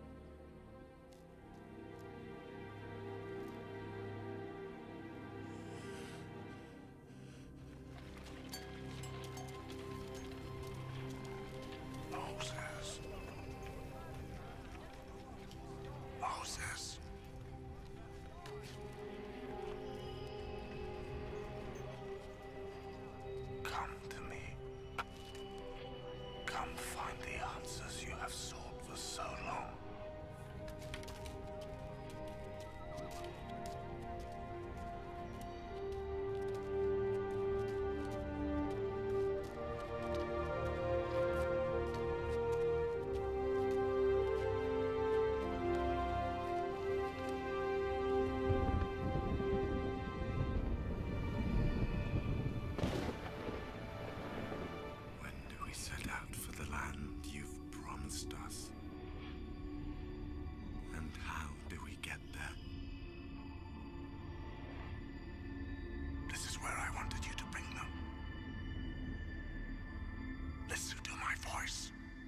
Speaker 21: Moses. Moses. Come to me. Come find the answers you have sought for so long. When do we set out for the land you've promised us? And how do we get there? This is where I wanted you to bring them. Listen to my voice.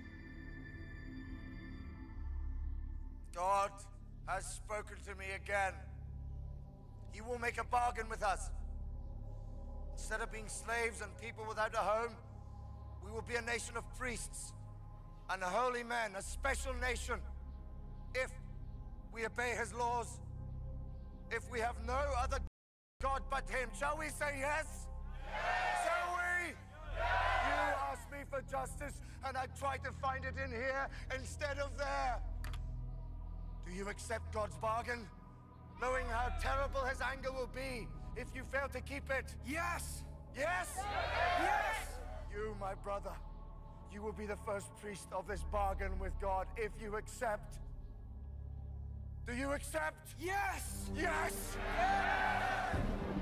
Speaker 2: God has spoken to me again. He will make a bargain with us. Instead of being slaves and people without a home, we will be a nation of priests and holy men, a special nation. If we obey his laws, if we have no other God but him, shall we say yes? Yes! Shall we? Yes! You asked me for justice, and I tried to find it in here instead of there. Do you accept God's bargain, knowing how terrible his anger will be if you fail to keep it? Yes! Yes? Yes! You, my brother, you will be the first priest of this bargain with God if you accept. Do you accept? Yes! Yes! Yes!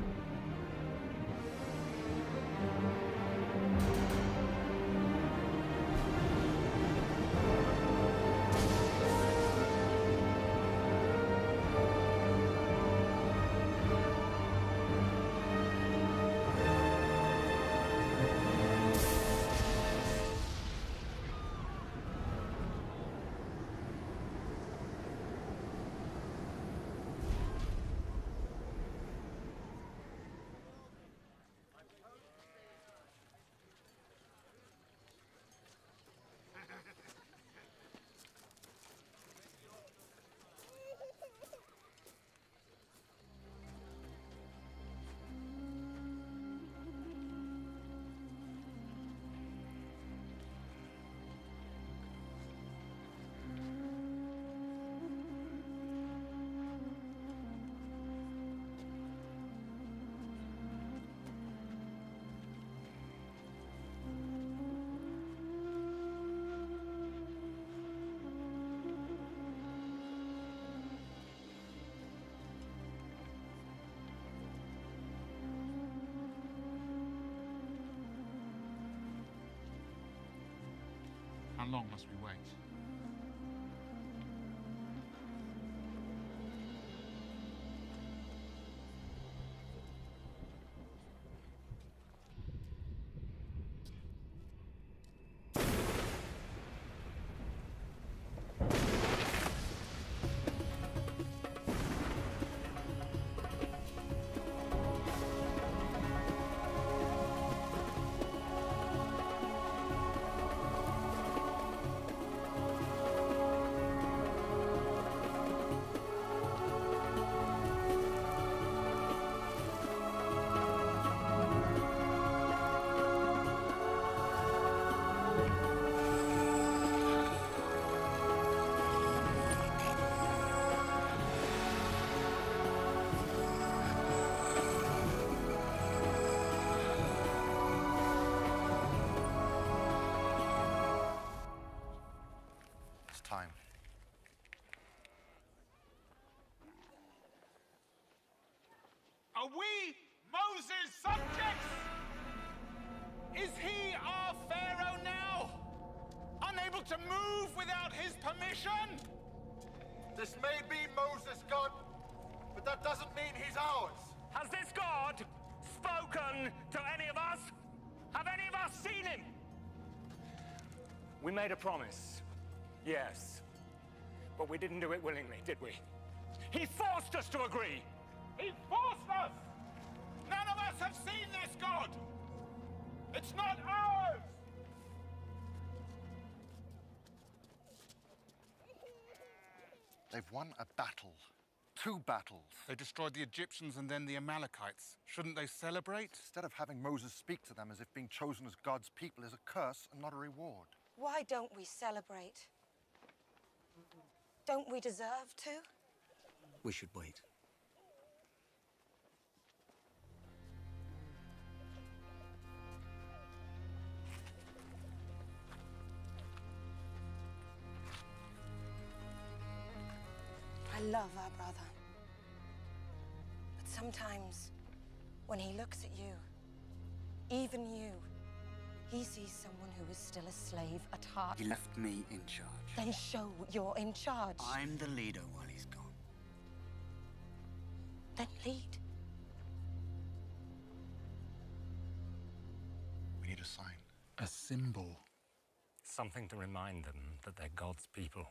Speaker 5: How long must we wait?
Speaker 20: Are we Moses' subjects? Is he our pharaoh now? Unable to move without his permission?
Speaker 1: This may be Moses' God, but that doesn't mean he's ours.
Speaker 8: Has this God spoken to any of us? Have any of us seen him? We made a promise, yes. But we didn't do it willingly, did we? He forced us to agree.
Speaker 20: He forced us! None of us have seen this God! It's not ours!
Speaker 3: They've won a battle. 2 battles.
Speaker 5: They destroyed the Egyptians and then the Amalekites. Shouldn't they celebrate?
Speaker 3: Instead of having Moses speak to them as if being chosen as God's people is a curse and not a reward.
Speaker 4: Why don't we celebrate? Don't we deserve to?
Speaker 12: We should wait.
Speaker 4: I love our brother. But sometimes, when he looks at you, even you, he sees someone who is still a slave at heart.
Speaker 6: He left me in charge.
Speaker 4: Then show you're in charge.
Speaker 6: I'm the leader while he's gone.
Speaker 4: Then lead.
Speaker 3: We need a sign.
Speaker 5: A symbol.
Speaker 8: Something to remind them that they're God's people.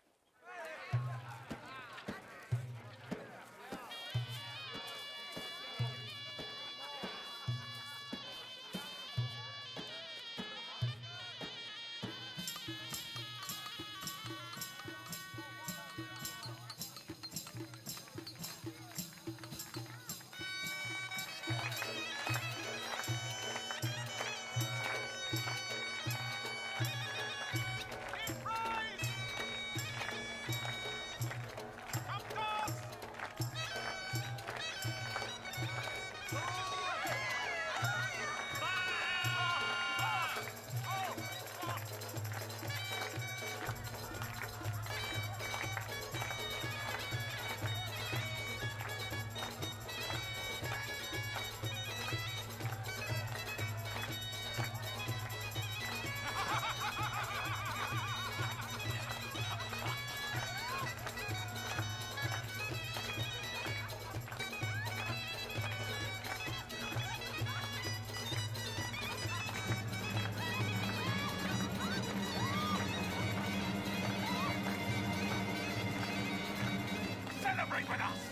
Speaker 20: Celebrate with us!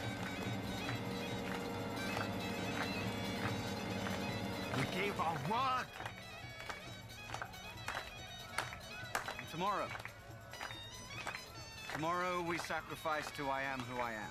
Speaker 1: We gave our word!
Speaker 6: Tomorrow. Tomorrow we sacrifice to I am who I am.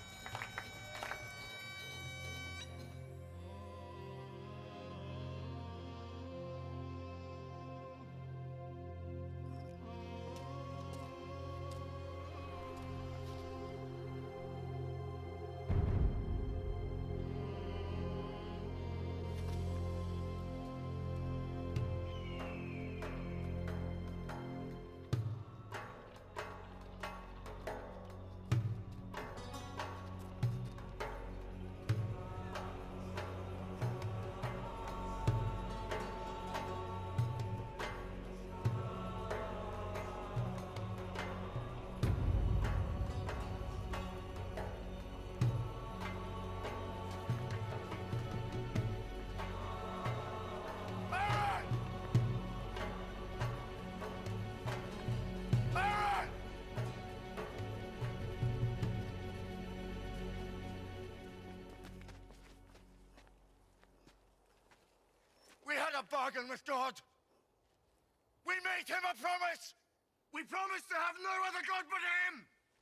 Speaker 1: We had a bargain with God. We made him a promise. We promised to have no other God but him.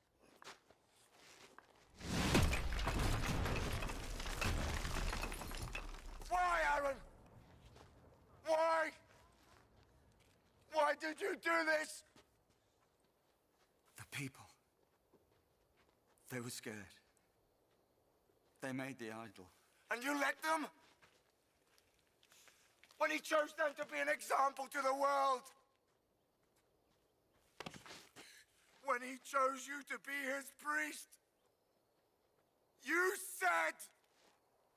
Speaker 1: Why, Aaron? Why? Why did you do this?
Speaker 6: The people. They were scared. They made the idol.
Speaker 1: And you let them? When he chose them to be an example to the world. When he chose you to be his priest. You said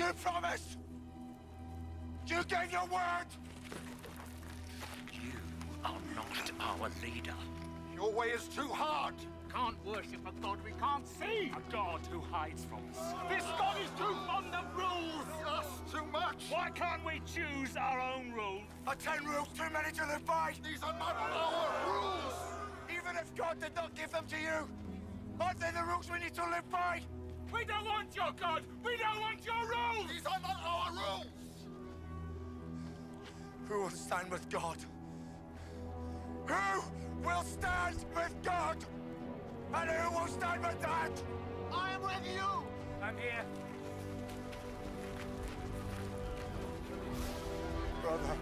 Speaker 1: You promised! You gave your word!
Speaker 21: You are not our leader.
Speaker 1: Your way is too hard!
Speaker 20: Can't worship a god we can't see! A god who hides from us. This god is too fond of rules!
Speaker 1: Us too much!
Speaker 20: Why can't we choose our own rules?
Speaker 1: Are 10 rules too many to live by? These are not our rules! Even if God did not give them to you, aren't they the rules we need to live by?
Speaker 20: We don't want your god! We don't want your rules!
Speaker 1: These are not our rules! Who will stand with God? Who will stand with God? And who will stand with that? I am with you!
Speaker 20: I'm here.
Speaker 1: Brother.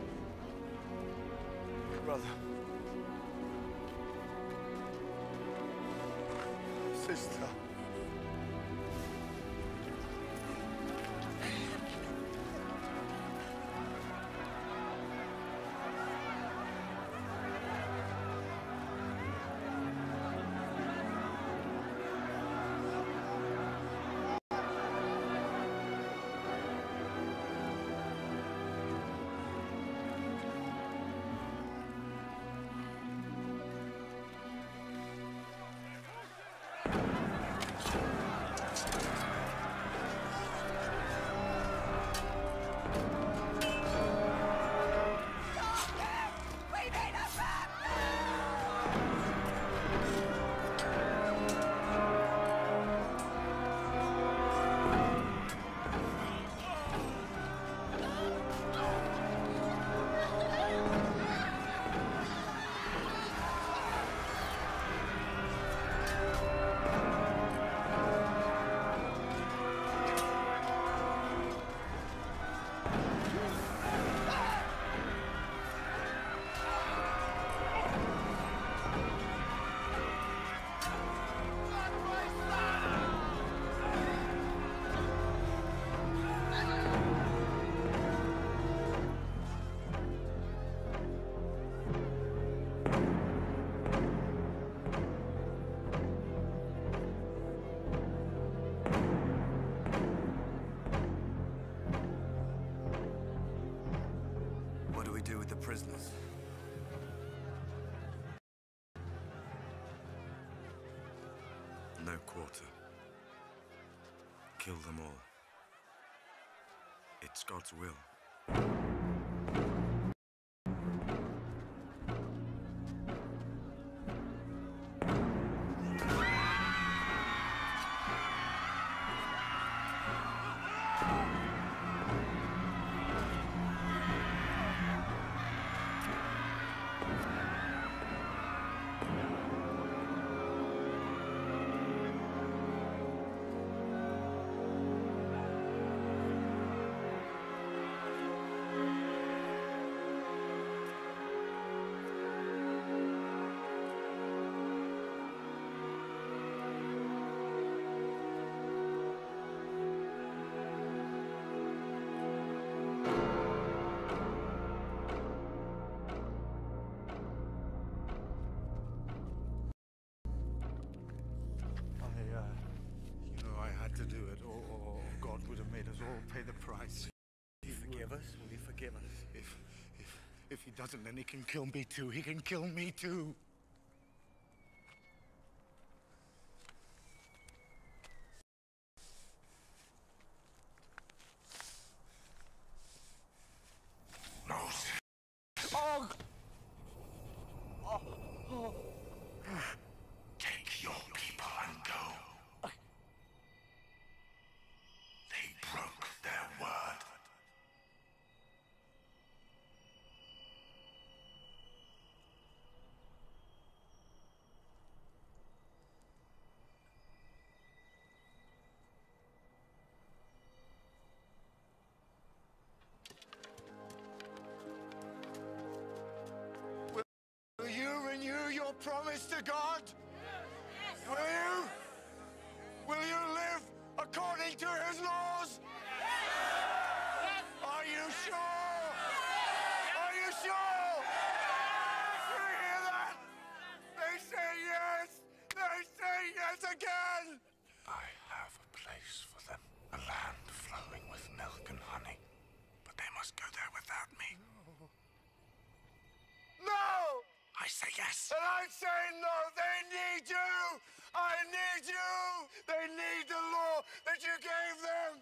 Speaker 1: Brother. Sister.
Speaker 2: What do we do with the prisoners? No quarter. Kill them all. It's God's will.
Speaker 1: To do it, or God would have made us all pay the price.
Speaker 2: Will you forgive us? Will you forgive us?
Speaker 1: If he doesn't, then he can kill me too. He can kill me too.
Speaker 21: Moses.
Speaker 1: Oh!
Speaker 21: Take your people and go. They broke their word.
Speaker 1: Will you renew your promise to God? Yes. Will you? Will you live according to his laws? Yes. Are you sure? Yes. Are you sure? Yes. Do you hear that? They say yes. They say yes again.
Speaker 21: I have a place for them, a land flowing with yes.
Speaker 1: And I'm saying no. They need you. I need you. They need the law that you gave them.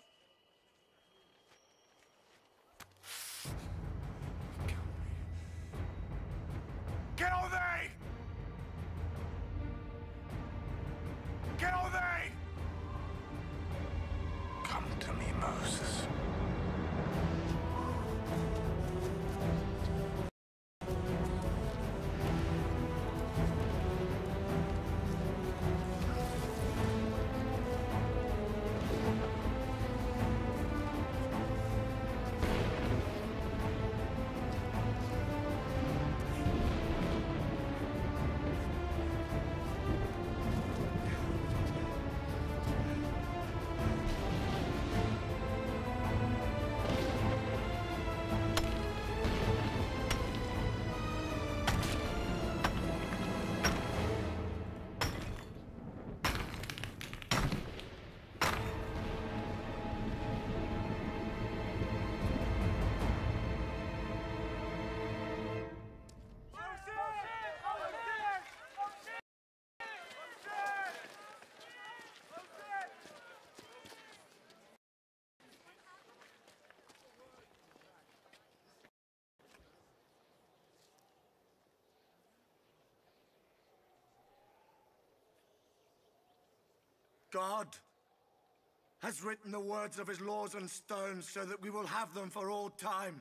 Speaker 1: Kill thee! Kill thee!
Speaker 21: Come to me, Moses.
Speaker 1: God has written the words of his laws on stones so that we will have them for all time.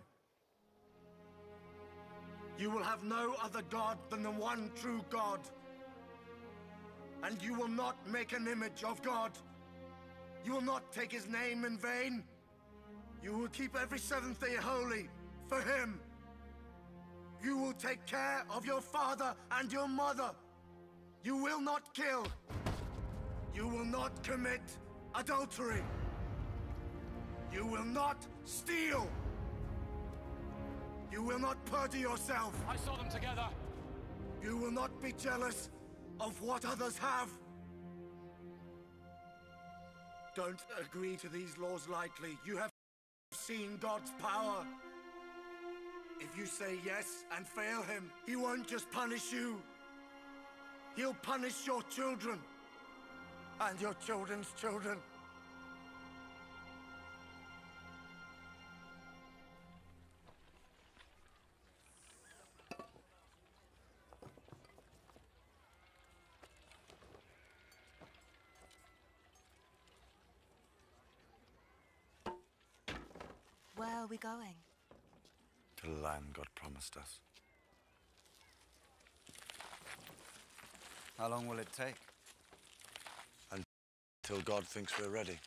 Speaker 1: You will have no other God than the one true God. And you will not make an image of God. You will not take his name in vain. You will keep every seventh day holy for him. You will take care of your father and your mother. You will not kill. You will not commit adultery. You will not steal. You will not perjure yourself.
Speaker 20: I saw them together.
Speaker 1: You will not be jealous of what others have. Don't agree to these laws lightly. You have seen God's power. If you say yes and fail him, he won't just punish you. He'll punish your children. And your children's children.
Speaker 4: Where are we going?
Speaker 2: To the land God promised us.
Speaker 6: How long will it take?
Speaker 2: Until God thinks we're ready.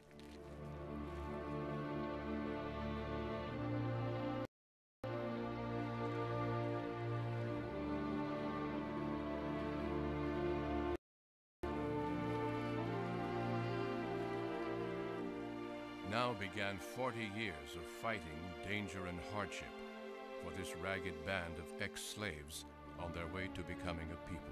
Speaker 9: Now began 40 years of fighting, danger, and hardship for this ragged band of ex-slaves on their way to becoming a people.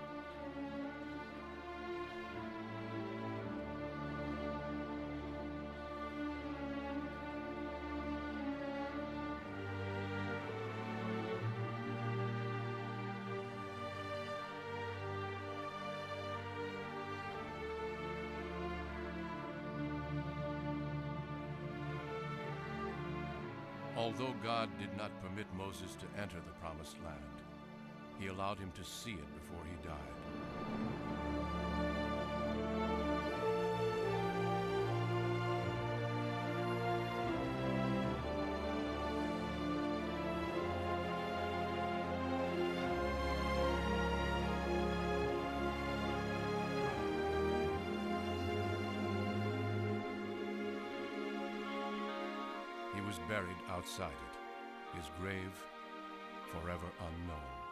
Speaker 9: Although God did not permit Moses to enter the Promised Land, he allowed him to see it before he died. He was buried outside it, his grave forever unknown.